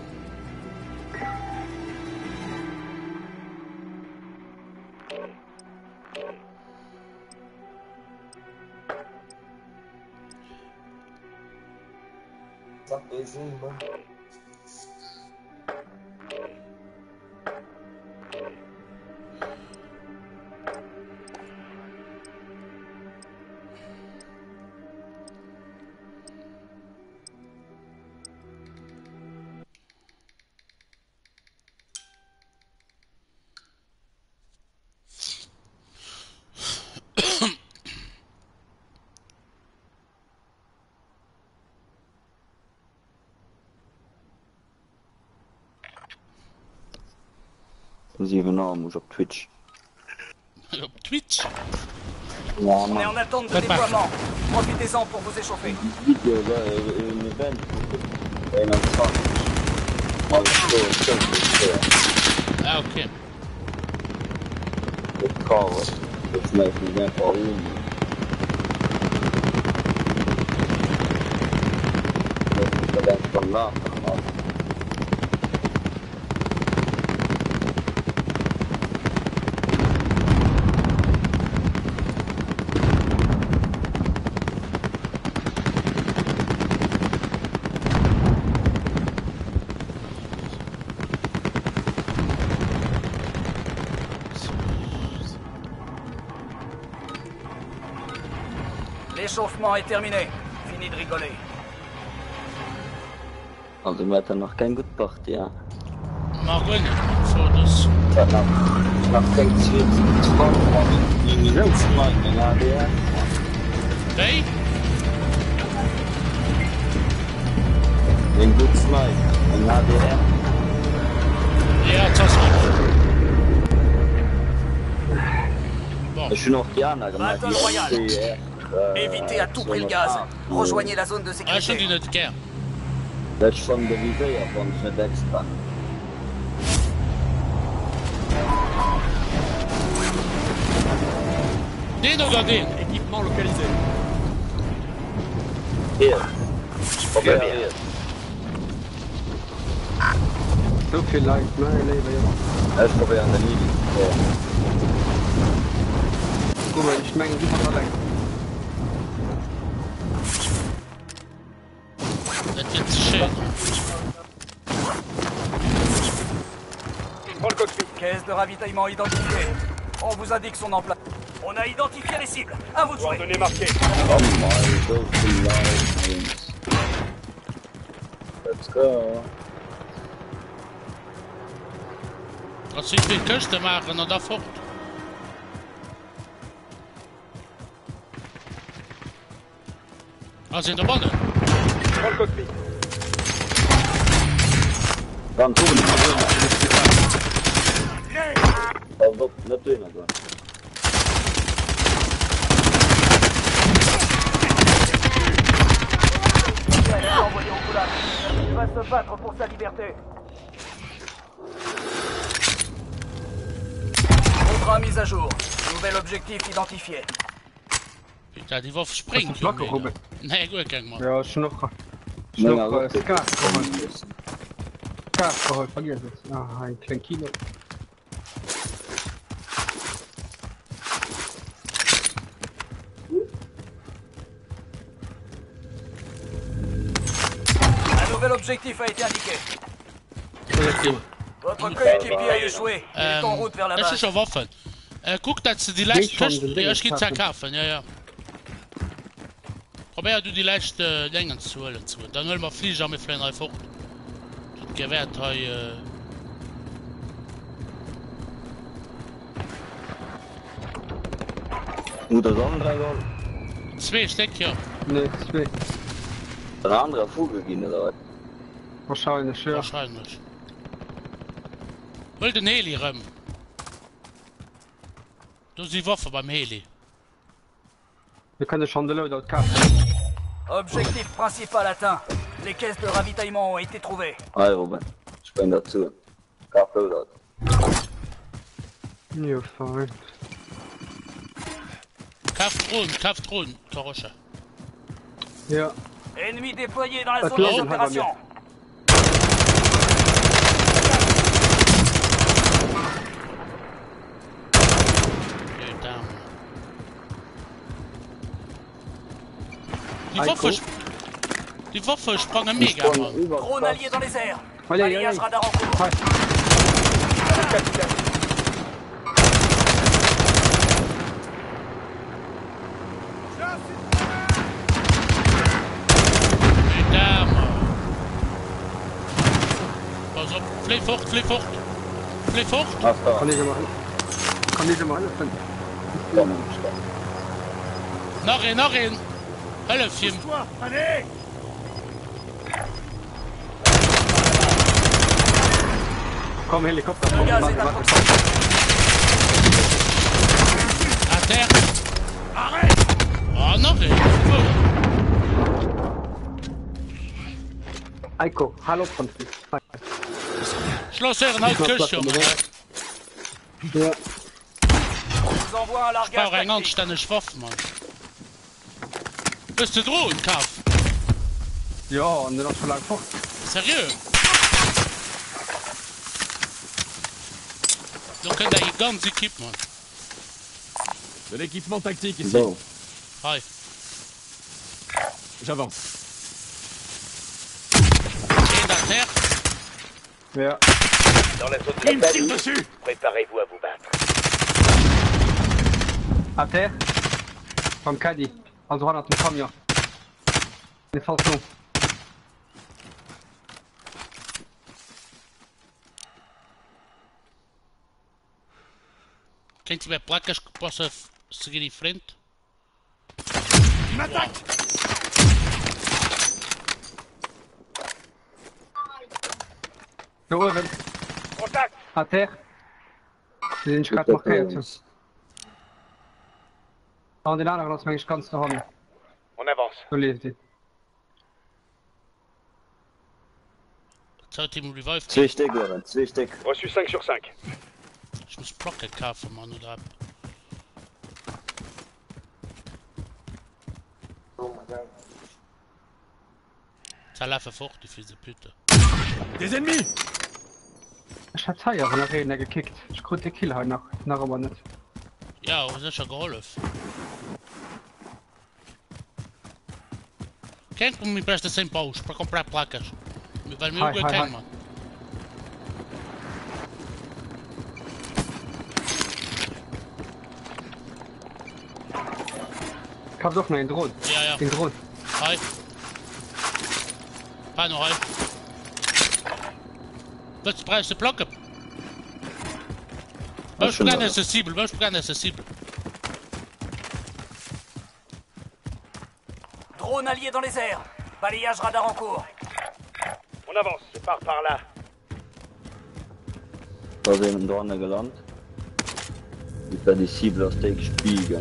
sieben Namen auf Twitch. Auf Twitch? Ja, on est en attente de déploiement. Profitez-en pour vous échauffer. Video, là, un event. einundzwanzig. Ah, ok. Het kan, dat is mijn vriendin al in. Dat denk ik van later. L'échauffement est terminé. Fini de rigoler. Also wir hatten noch kein gut Party, ja. Maar gewoon niet, zo dus. Ja, nog, nog geen zwanzig, twaalf minuten lang in A D R. Nee? Een goed slide in A D R. Ja, het was goed. Bon. Je suis nog Kiana gemaakt. Battle Royale. Évitez à tout prix le gaz. Rejoignez la zone de Ah, sécurité. schon die net keer. Dat is van de Vivea van het extra. Den oder den? Équipement localisé. Hier. Probeer hier. So viel Leid, nein, Leben, ja. Ich probiere an der Linie. Guck mal, ich meine, super verlangt. Dat wird schön. Prends le cockpit. Caisse de ravitaillement identifiée. On vous indique son emploi. On a identifié les cibles. À vous de jouer. Coordonnées marquées. Oh my god, nice. Let's go. Als ik weer kusten maken, dan dat voort. Als in de bannen. Prends le cockpit. Dan doen we het. Dat net doen we het. Envoyé au foulard. Il va se battre pour sa liberté. Contrat mise à jour. Nouvel objectif identifié. Ja, die wil verspringen. Vlakke, Robert. Nee, ik wil kijk man. Ja, is nog. Slå på skarp. Skarp håll på gräset. Ja, en klen kilo. Un nouvel objectif a été indiqué. Votre coéquipier a échoué. Il est en route vers la Das ist base. schon Waffen. Äh, guck, dass du die letzte... Ja, ich gehe kaufen, ja, ja. Probier du die letzte Längen zu holen. Zu. Dann wollen wir Flieger mit Fliegen fort. Das Gewehr hier... Äh... Moet dat andere wel? Zwei Stück, ja. Nee, zwei. Een andere Vogel gehen oder? Wahrscheinlich, ja. Wahrscheinlich. Will den Heli rum. Du sie Waffe beim Heli. Wir können schon de Loadout kaufen. Objectif principal atteint. Les caisses de ravitaillement ont été trouvées. Hi Robin, ich bin dazu. Kaffee dat. Ja, fein. Kauf Drohnen, kauf Drohnen, Karosche. Ja. Ennemi déployé dans la Pas zone de des opérations. Putain. Die Waffe... Die Waffe sprang mega, man. Drone allié dans les airs. Allez, allez, Balayage allez. radar en cours. Ouais. Putain, man. Pas op, vlieg fort, vlieg fort. Vlieg fort. Afstaan. Kan ik hem al? Kan ik hem al? Kom, stop. Nog één, nog één. Help je. Kom helikopter. Le gaz est à proximité. À terre. Arrête. Oh, nog één. Eiko, hallo von Hi. Schloss er een halb kusje, man. Ja. On vous envoie un Bauer largage een tactique. anständige Waffe, man. Bist du Drohnen, Kauf? Ja, en dat is lang fort. Sérieux? Donc on a une grande équipe, man. De l'équipement tactique ici. Zo. Hi. J'avance. Eén à terre. Ja. Dans la zone Il de me tire bataille, dessus. préparez-vous à vous battre. À terre. Van Caddy. Als we naar het camion. Die valt zo. Quem tiver placas que possa f- seguir em frente. Il m'attaque. De oven. Contact! À terre. Die zijn schat nog geert. Aan die andere als mijn kans te houden. On avance. Zo leeft hij. Zou team revive. Twee stuk, Robin. Twee stuk. Reçu cinq sur cinq. Ich muss Placken kaufen, man, oder ab. Ça l'a fait fort, die fils de pute. Des ennemis. Ich hab zwei Jahre nach Reden gekickt. Ich konnte den Kill halt noch. Noch aber nicht. Ja, was ist ja geholfen? Quem que me empresta cem paus para comprar placas? Vai me Hi, ver hi, quem, hi. mano? Ich hab doch noch einen Drohnen. Ja, ja. Den Drohnen. Hi. Pas noch, hi. Willst du prijs de plakken? Vamos schon pegar da. nessa cible, vamos pegar nessa cible. Drone allié dans les airs. Balayage radar en cours. On avance, je pars par là. Da zijn we daarna geland. Ik ga die cible steek spiegen.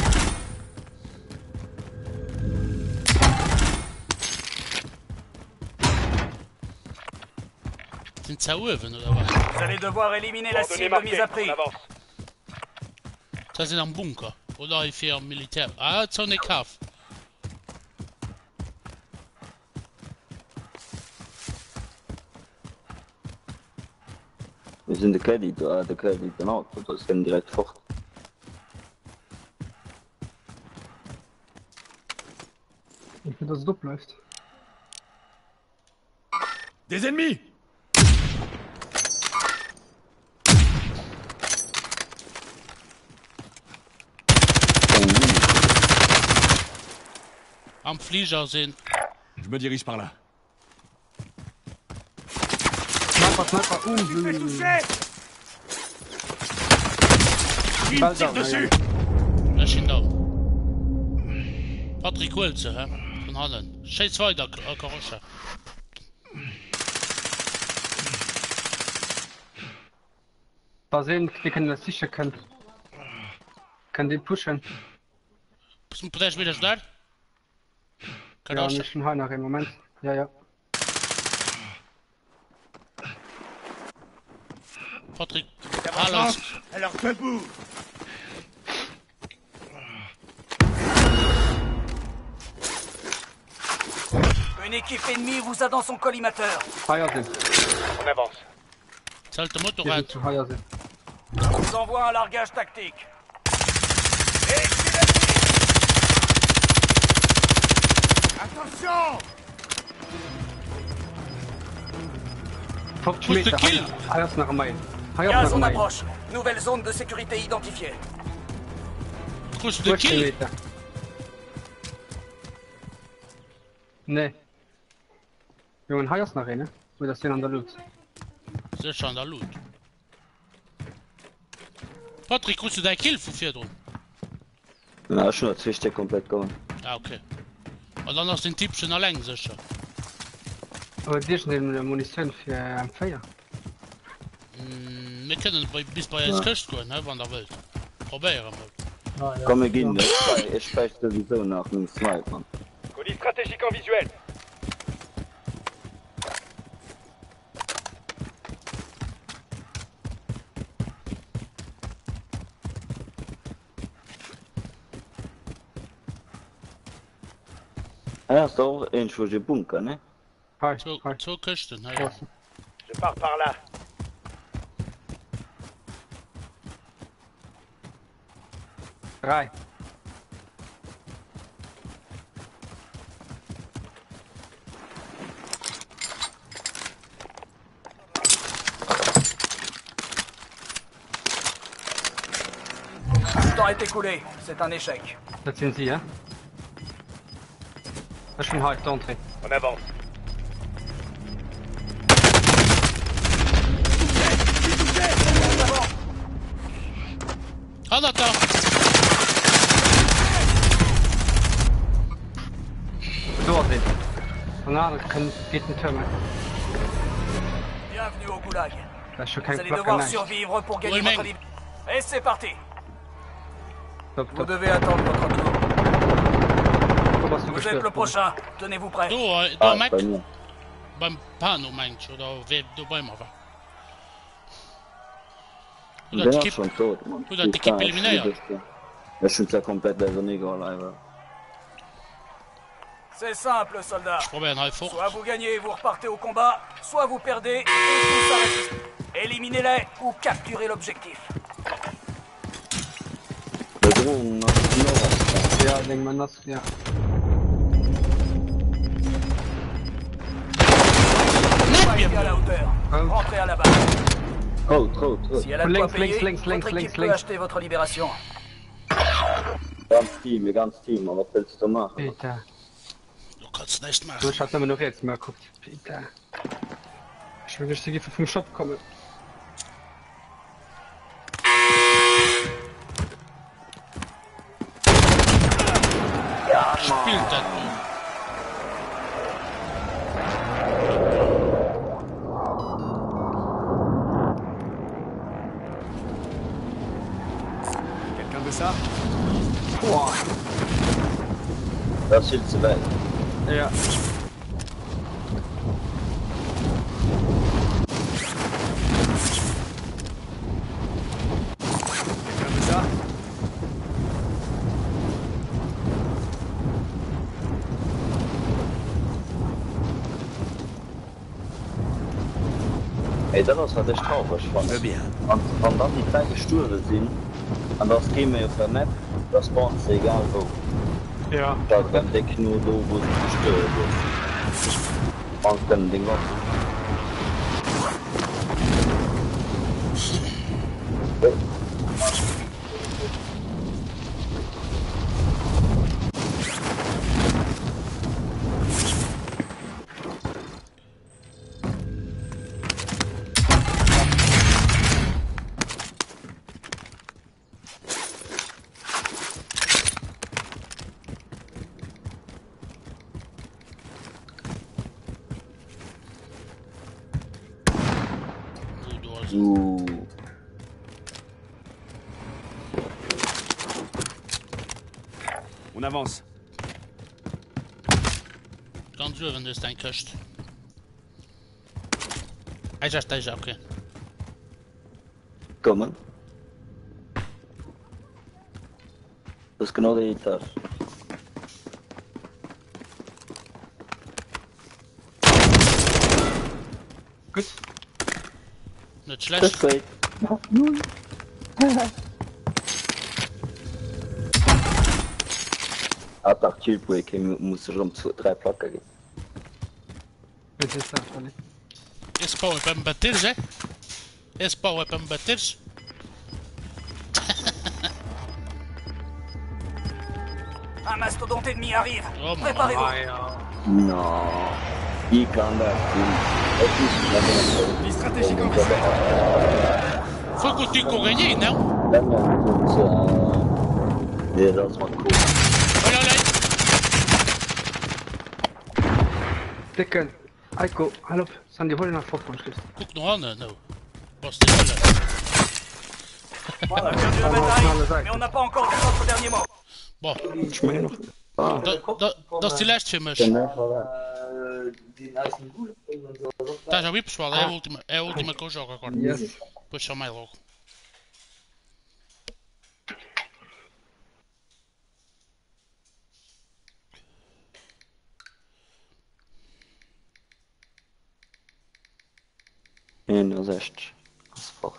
Sind sie oben oder was? Vous allez devoir éliminer la Coordonnées cible marquées, mise à on prix. avance. Sie sind am Bunker. Oder ich für Militär. Ah, so eine Kauf. Wir sind der Credit, äh, der Credit, genau, das geht direkt fort. Ich will, dass es abläuft. Des ennemis! Am Flieger sind. Je me dirige par là. Sniper, Sniper, uh, Je fais toucher! Ball Il me tire down, dessus! Da sind da. Patrick Wilze, hä? Von Hallen. Scheiß weiter, äh, Karosche. Da sehen, wir können das sicher können. Kann den pushen. Bist du vielleicht wieder da? Ja, Karosche. nicht schon Heiner im Moment. Ja, ja. Patrick. Avance! Alles. Alors debout! Une équipe ennemie vous a dans son collimateur. Heuer sind. On avance. Zahlt der Wir sind Motorrad. zu heuer sind. Je vous envoie un largage tactique. Attention! fünfzig Muss der Meter. Kill. Heuer ist nach dem Main. Heuer ist Gaz nach dem en Main. approche. Nouvelle zone de sécurité identifiée. Kriegst du den fünfzig Kill? Meter. Nee. Jungen, heuer ist nach rein, ne? Wo das denn an der Loot? Sicher an der Loot. Patrick, kriegst du den Kill von vier drin? Ja, schon hat zwei Stück komplett gegangen. Ja, okay. Und dann hast du den Typ schon allein sicher. Aber die sind in Munition für M vier. Mm, wir können bei, bis bei uns Küste gehen, ne, wenn der will. Probieren wir. Komm, wir gehen, ich spreche sowieso nach einem Sniper. Colis stratégique en visuel. Ah, ist auch ein schöner Bunker, ne? Hi, Zwei, hi. zwei Küsten, ne? Draußen. Je pars par là. Drei. Le temps est écoulé. C'est un échec. Das sind sie, ja? Das ist schon halt d'entrée. On avance. Hat er da? So sind. Und dann kann, geht ein Türme. Bienvenue au Goulag. Da ist schon Vous kein allez Block devoir an survivre pour gagner Oui, mec. votre liberté. Et c'est parti. Top, Vous top. devez attendre votre tour. Guck, was du Vous êtes gestört le hast. prochain. Tenez-vous prêts. Du, äh, Ah, da Mac? bei mir. Beim Pano meinst du, oder wer du bei mir war? Oder Der die ist Kipp. schon tot, Mann. Oder die Kipp eliminiert. Er ist schon sehr komplett Laserneger, leider. C'est simple, soldat. Probieren halt fort. Soit vous gagnez et vous repartez au combat, soit vous perdez et tout s'arrête. Éliminez-les ou capturez l'objectif. Bedrohung nach Norden. Ja, denk mal das, ja. Soyez à la hauteur. Hein? Rentrez à la base. Rot, rot, rot. Si elle a de Links, quoi payer, links, links, links, votre équipe links, peut links. acheter votre libération. Ganz Team, ihr ganz Team, aber was willst du machen? Peter. Du kannst nicht Du machen. hast immer noch jetzt mal geguckt. Peter. Ich will nicht hier vom Shop kommen. Spielt das nur. Quelqu'un veut ça? Boah. Das ist viel zu weit. Ja. Quelqu'un veut ça? Ey, Nee, dat was wat echt traurig van. Van dan die kleine Stuhle sind, und das käme auf der Map, das war uns egal wo. Ja. Da beim Deck nur da, wo sie gestört ist. Und dann den ganzen. Ouh. On avance. Kan duwen dus den kust. Hij zegt deze oké. Kommen. Das ist genau der Etage. Gut. Niet slecht. Great. Attack Chillbreak, muss er um zwei, drei Platten gehen. Bitte sag mal nicht. Esse pau é para me bater, Zé? Esse pau é para me bateres? Un mastodonte ennemi arrive. Oh, Préparez-vous. Non. Il kann das Les stratégiques en visuel. Foi contigo que eu ganhei, não? Nee, das war cool. Olha, olha aí. Tekken. Aiko, hallo. Sandy, hol ihn nach vorne, Schluss. Guck nog aan, nou. Was dit wel? On a perdu la bataille, mais on n'a pas encore dit notre dernier mot. Bon, Ich meine noch. Ah. dat, dat, dat is die lijst, Jimmers. Tá, já vi, pessoal. É a última, é a última que eu jogo agora. Yes. Depois chamei logo. É, nos estes. Asfalto.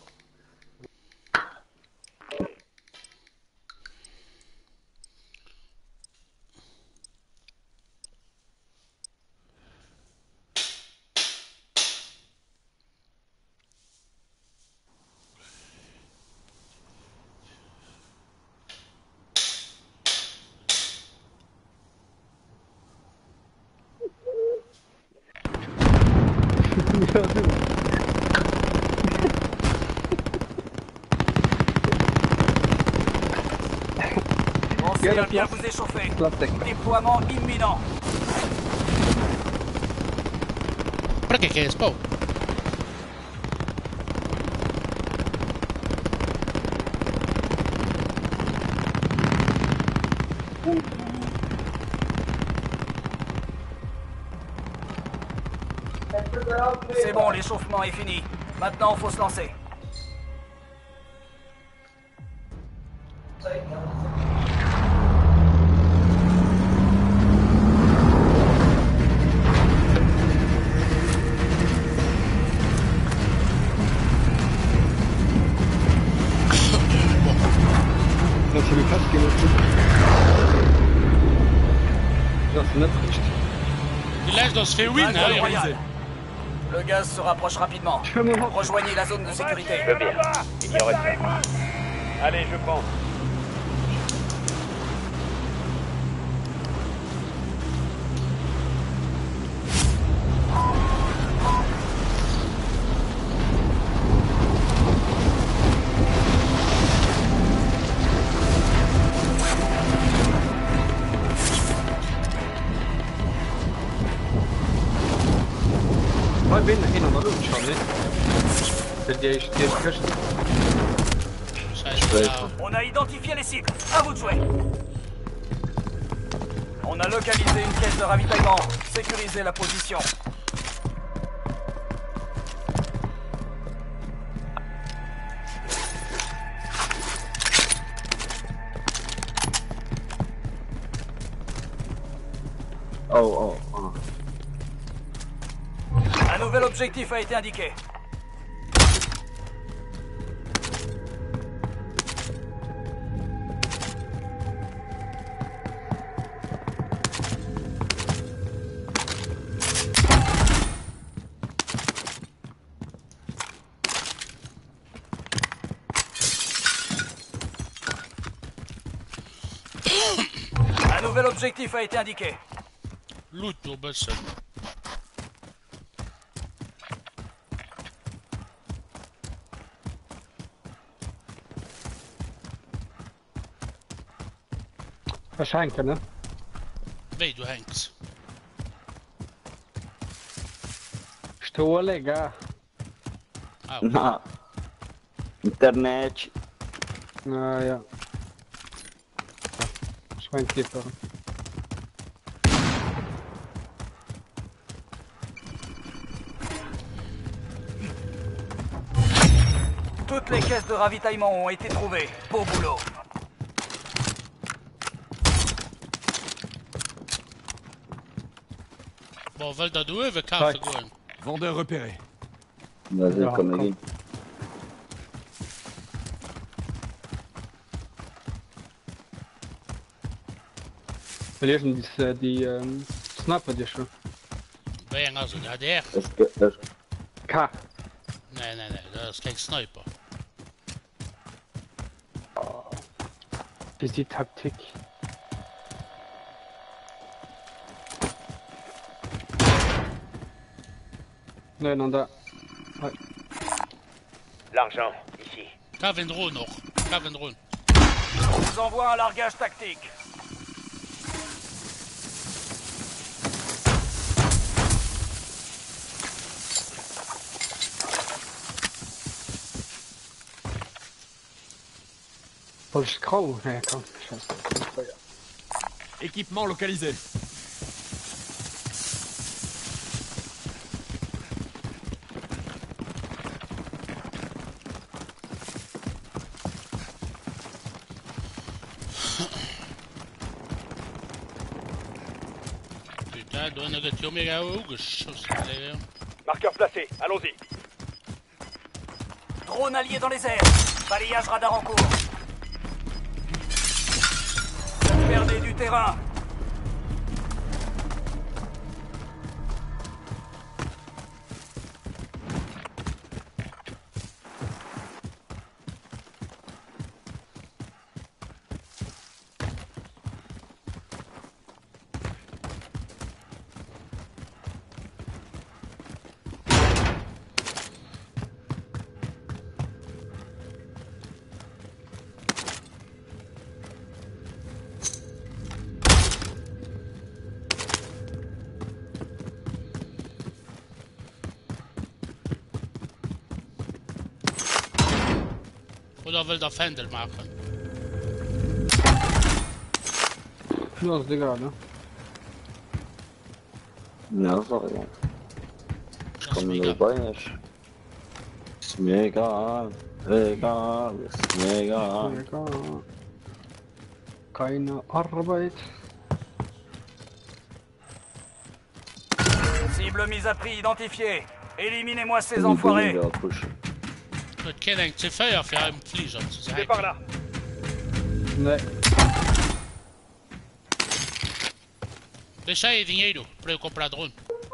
Pensez à bien vous échauffer. Déploiement imminent. Para que que é esse pau? C'est bon, l'échauffement est fini. Maintenant, faut se lancer. Dat je me vast Dat is net goed. Die lijst dat is veel win, Balle hè? royale. Le gaz se rapproche rapidement. Rejoignez la zone de sécurité. Je veux bien. Il y aurait ça. Allez, je pense. Wij binnen in aan de lucht, Charlie. Die is, die is kust. On a identifié les cibles. À vous de jouer. On a localisé une caisse de ravitaillement. Sécurisez la position. Oh, oh, oh. Un nouvel objectif a été indiqué. nouvel objectif a été indiqué. Loot au bus. Waarschijnlijk, hè? Weet du Hanks. Estou a ligar. Ah, Não. Internet. Ah, ja. Waarschijnlijk toch. Toutes les caisses de ravitaillement ont été trouvées. Beau boulot. Bon, on va le donner avec carte gewoon. Vendeur repéré. Vas-y, Ja, comme kom. il. Lezen die, uh, die um, sniper die schon. Ben je also, ja der. Est-ce que. Est-ce... K. Nee, nee, nee, dat is geen sniper. Das ist die Taktik. Nee, non, da. Ouais. L'argent, ici. Ga een drone nog. Ga een drone. On vous envoie un largage tactique. Faut que je scroll. Nee, kan. Équipement localisé. Putain, då är något jag mer ogers. Marqueur placé, allons-y. Drone allié dans les airs. Balayage radar en cours. Perdez du terrain. Oder will der Fendel machen? Los, Digga, ne? Não, só olhar. Das ist Como mega. meu banho. Ist mir egal. Egal. Ist mir egal. Digga. Keine Arbeit. Cible mise à prix identifiée. Éliminez-moi ces Il enfoirés. va push. Het kan een T vier för en flieger zu C'est sein. par là. Nee. Deixa aí dinheiro para eu comprar drone.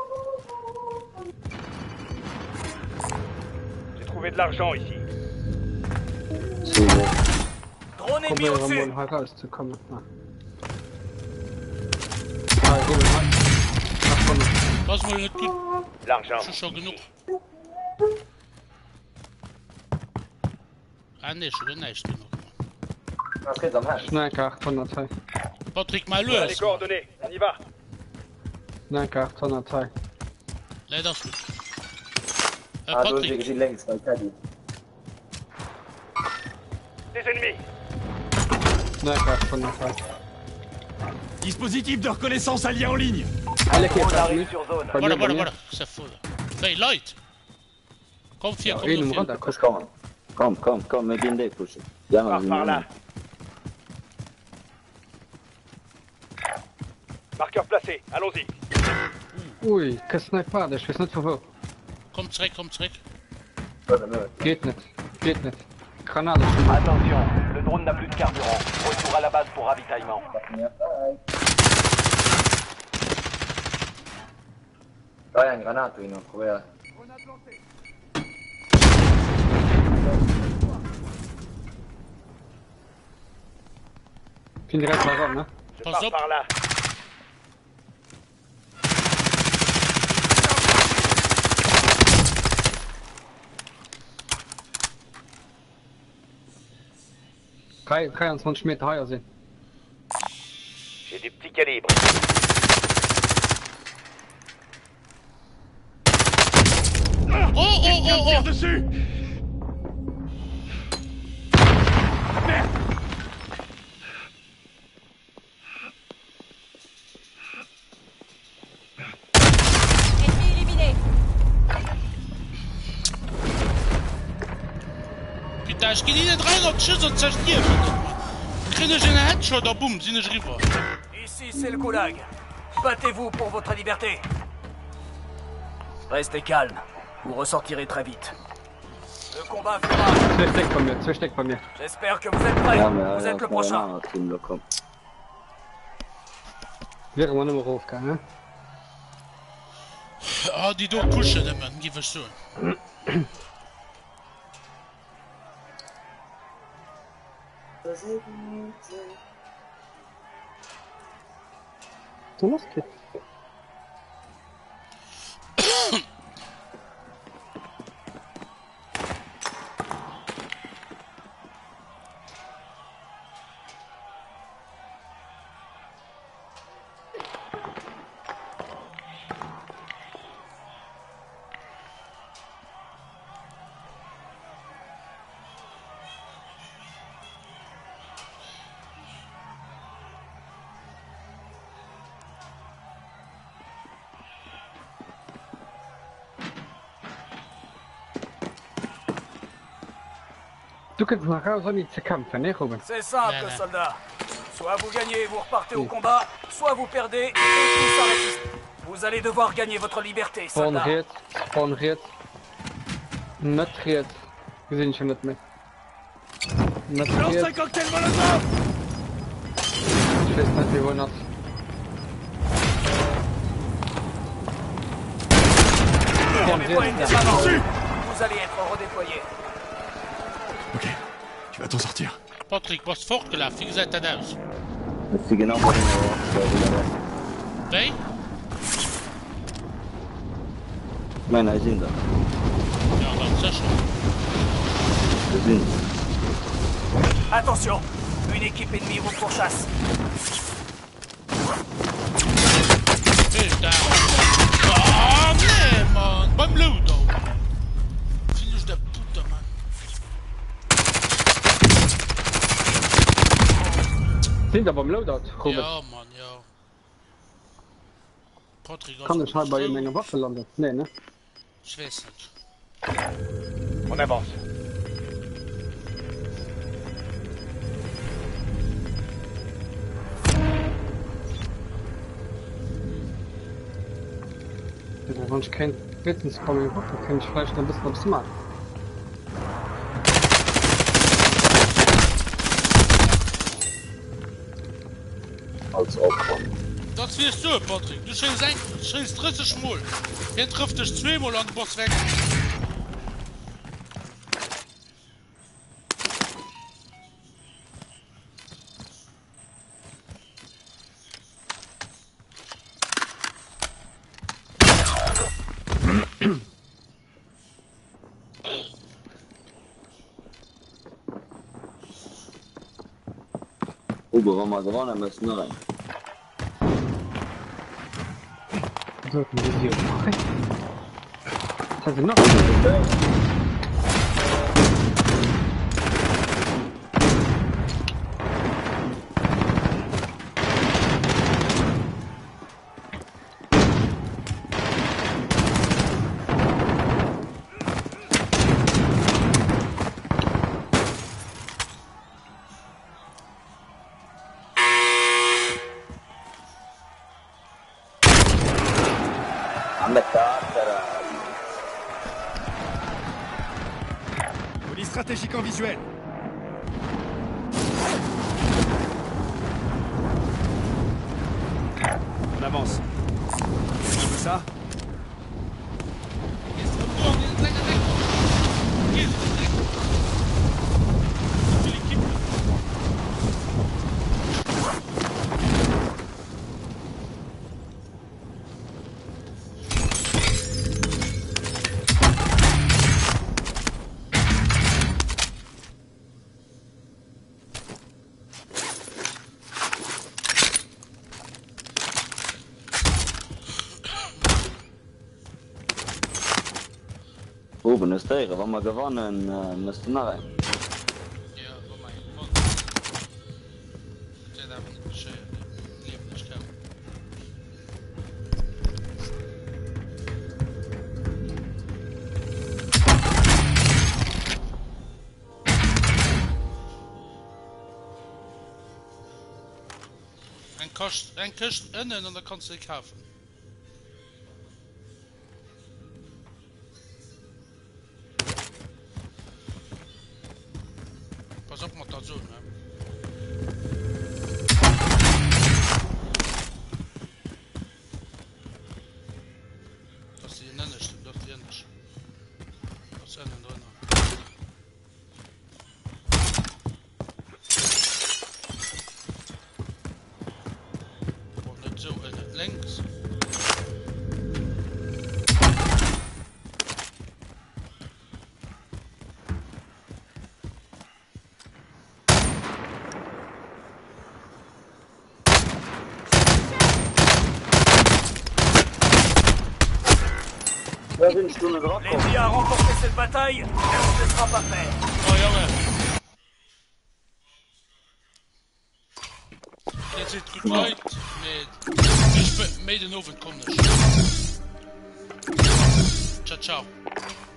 J'ai trouvé de l'argent ici. Sim, né? Drone ennemi Probeer au-dessus. hem wel herauszukommen. Ah. Ah, Ruben, halt. Ach, komm. Was moet ik doen? L'argent. Schon schon genug. Ah nee, schon den nächsten noch. Was geht am Herz? Snijker achthonderdzwei. Patrick, mal Voilà les los. coordonnées, on y va. Snijker achthonderdzwei. Nee, dat is goed. Uh, Ah, du Patrick, hast links, bei Caddy. Des ennemis. Snijker achthonderdzwei. Dispositif de reconnaissance allié en ligne. Alle keer On pas arrive nu. sur zone. Pas voilà, nu, voilà, pas voilà. C'est fou. Hey, Light. Kom via, kom nu. Eén nog hem via. radar. Push, kom. Kom, kom, kom. We gaan dit pushen. Ja, Par, par là. Marqueur placé, allons-y. Oei, ik sniper, dus ik weet niet voor veel. Kom terug, kom terug. Geht niet. Geht niet. Granate. Attention, le drone n'a plus de carburant. Retour à la base pour ravitaillement. Dai un granato in probeer. Ik vind direct wel aan, hè. Je Pas pars up. par là. dreiundzwanzig Meter heuer sinn. J'ai du petit calibre. Oh oh Quelqu'un oh tire oh! dessus. Merde. Ennemi éliminé. Putain, ich geh nie nicht rein, ob Schuss und zerstiert. Kriege ich einen Headshot, da boum, sind ich rüber. Ici, c'est le goulag. Battez-vous pour votre liberté. Restez calme. Vous ressortirez très vite. Le combat fera. Zwei Steck bei mir, zwei Steck bei mir. J'espère que vous êtes prêts. Ja, maar Vous ja, êtes le dat is prochain. wel een team, kom. Wäre man immer raufgegangen, ne? Ah, die do pushen, man, gib es so. So was geht. Du kannst nach Hause nicht zu kämpfen, ne, Ruben? C'est simple, Voilà. soldat. Soit vous gagnez et vous repartez au combat, soit vous perdez et tout s'arrête ici. Vous allez devoir gagner votre liberté, Spawn soldat. reed, spawn reed. Net reed. Wir sind schon nicht mehr. Net Lance un reed. cocktail molotov. Ich weiß nicht, wie wundert. N'avez pas été savant. Vous allez être redéployé. Ok, tu vas t'en sortir. Patrick, was fortgelaufen, wie sieht das aus? Dat is genau wat ik Wer? Mijn, hij zien dat. Ja, dann ist das schon. We zien. Attention, une équipe ennemie vous pourchasse. Putain! Oh, nee, man! Beim Loadout! Filhos da puta, man! Sind aber im Loadout, Ruben. Ja, man, ja. Patrick, Kann hast ich du halt bei schon? meiner Waffe landen? Nee, ne? Ich weiß nicht. On avance. Ja, wenn ich kein Wissens von meiner Waffe kann ich vielleicht noch ein bisschen was machen. Als Opfer. Das wirst du, Patrick. Du scheinst ein, scheinst dreißig Mal. Hier trifft dich zweimal an den Boss weg. Ober, wenn wir dran haben, müssen wir rein. Sollten wir hier machen. Was haben wir noch? Police stratégique en visuel. On avance. Un peu ça. oben ist der, wenn wir gewonnen, äh, müsste nach rein. Ja, wo man gewonnen. Der darf nicht bescheuert. Leben nicht sterben. Ein Kost, ein Kist innen und da kannst du dich kaufen. Pass auf mit der Zone, ne? Das ist die innen, stimmt, das ist die innen. Das ist innen drin. So, innen links. L'ennemi a remporté cette bataille, mais on ne laissera pas faire. Oh, Junge! Dit ziet goed uit met... Dus mee de oven komt dus. Ciao, ciao.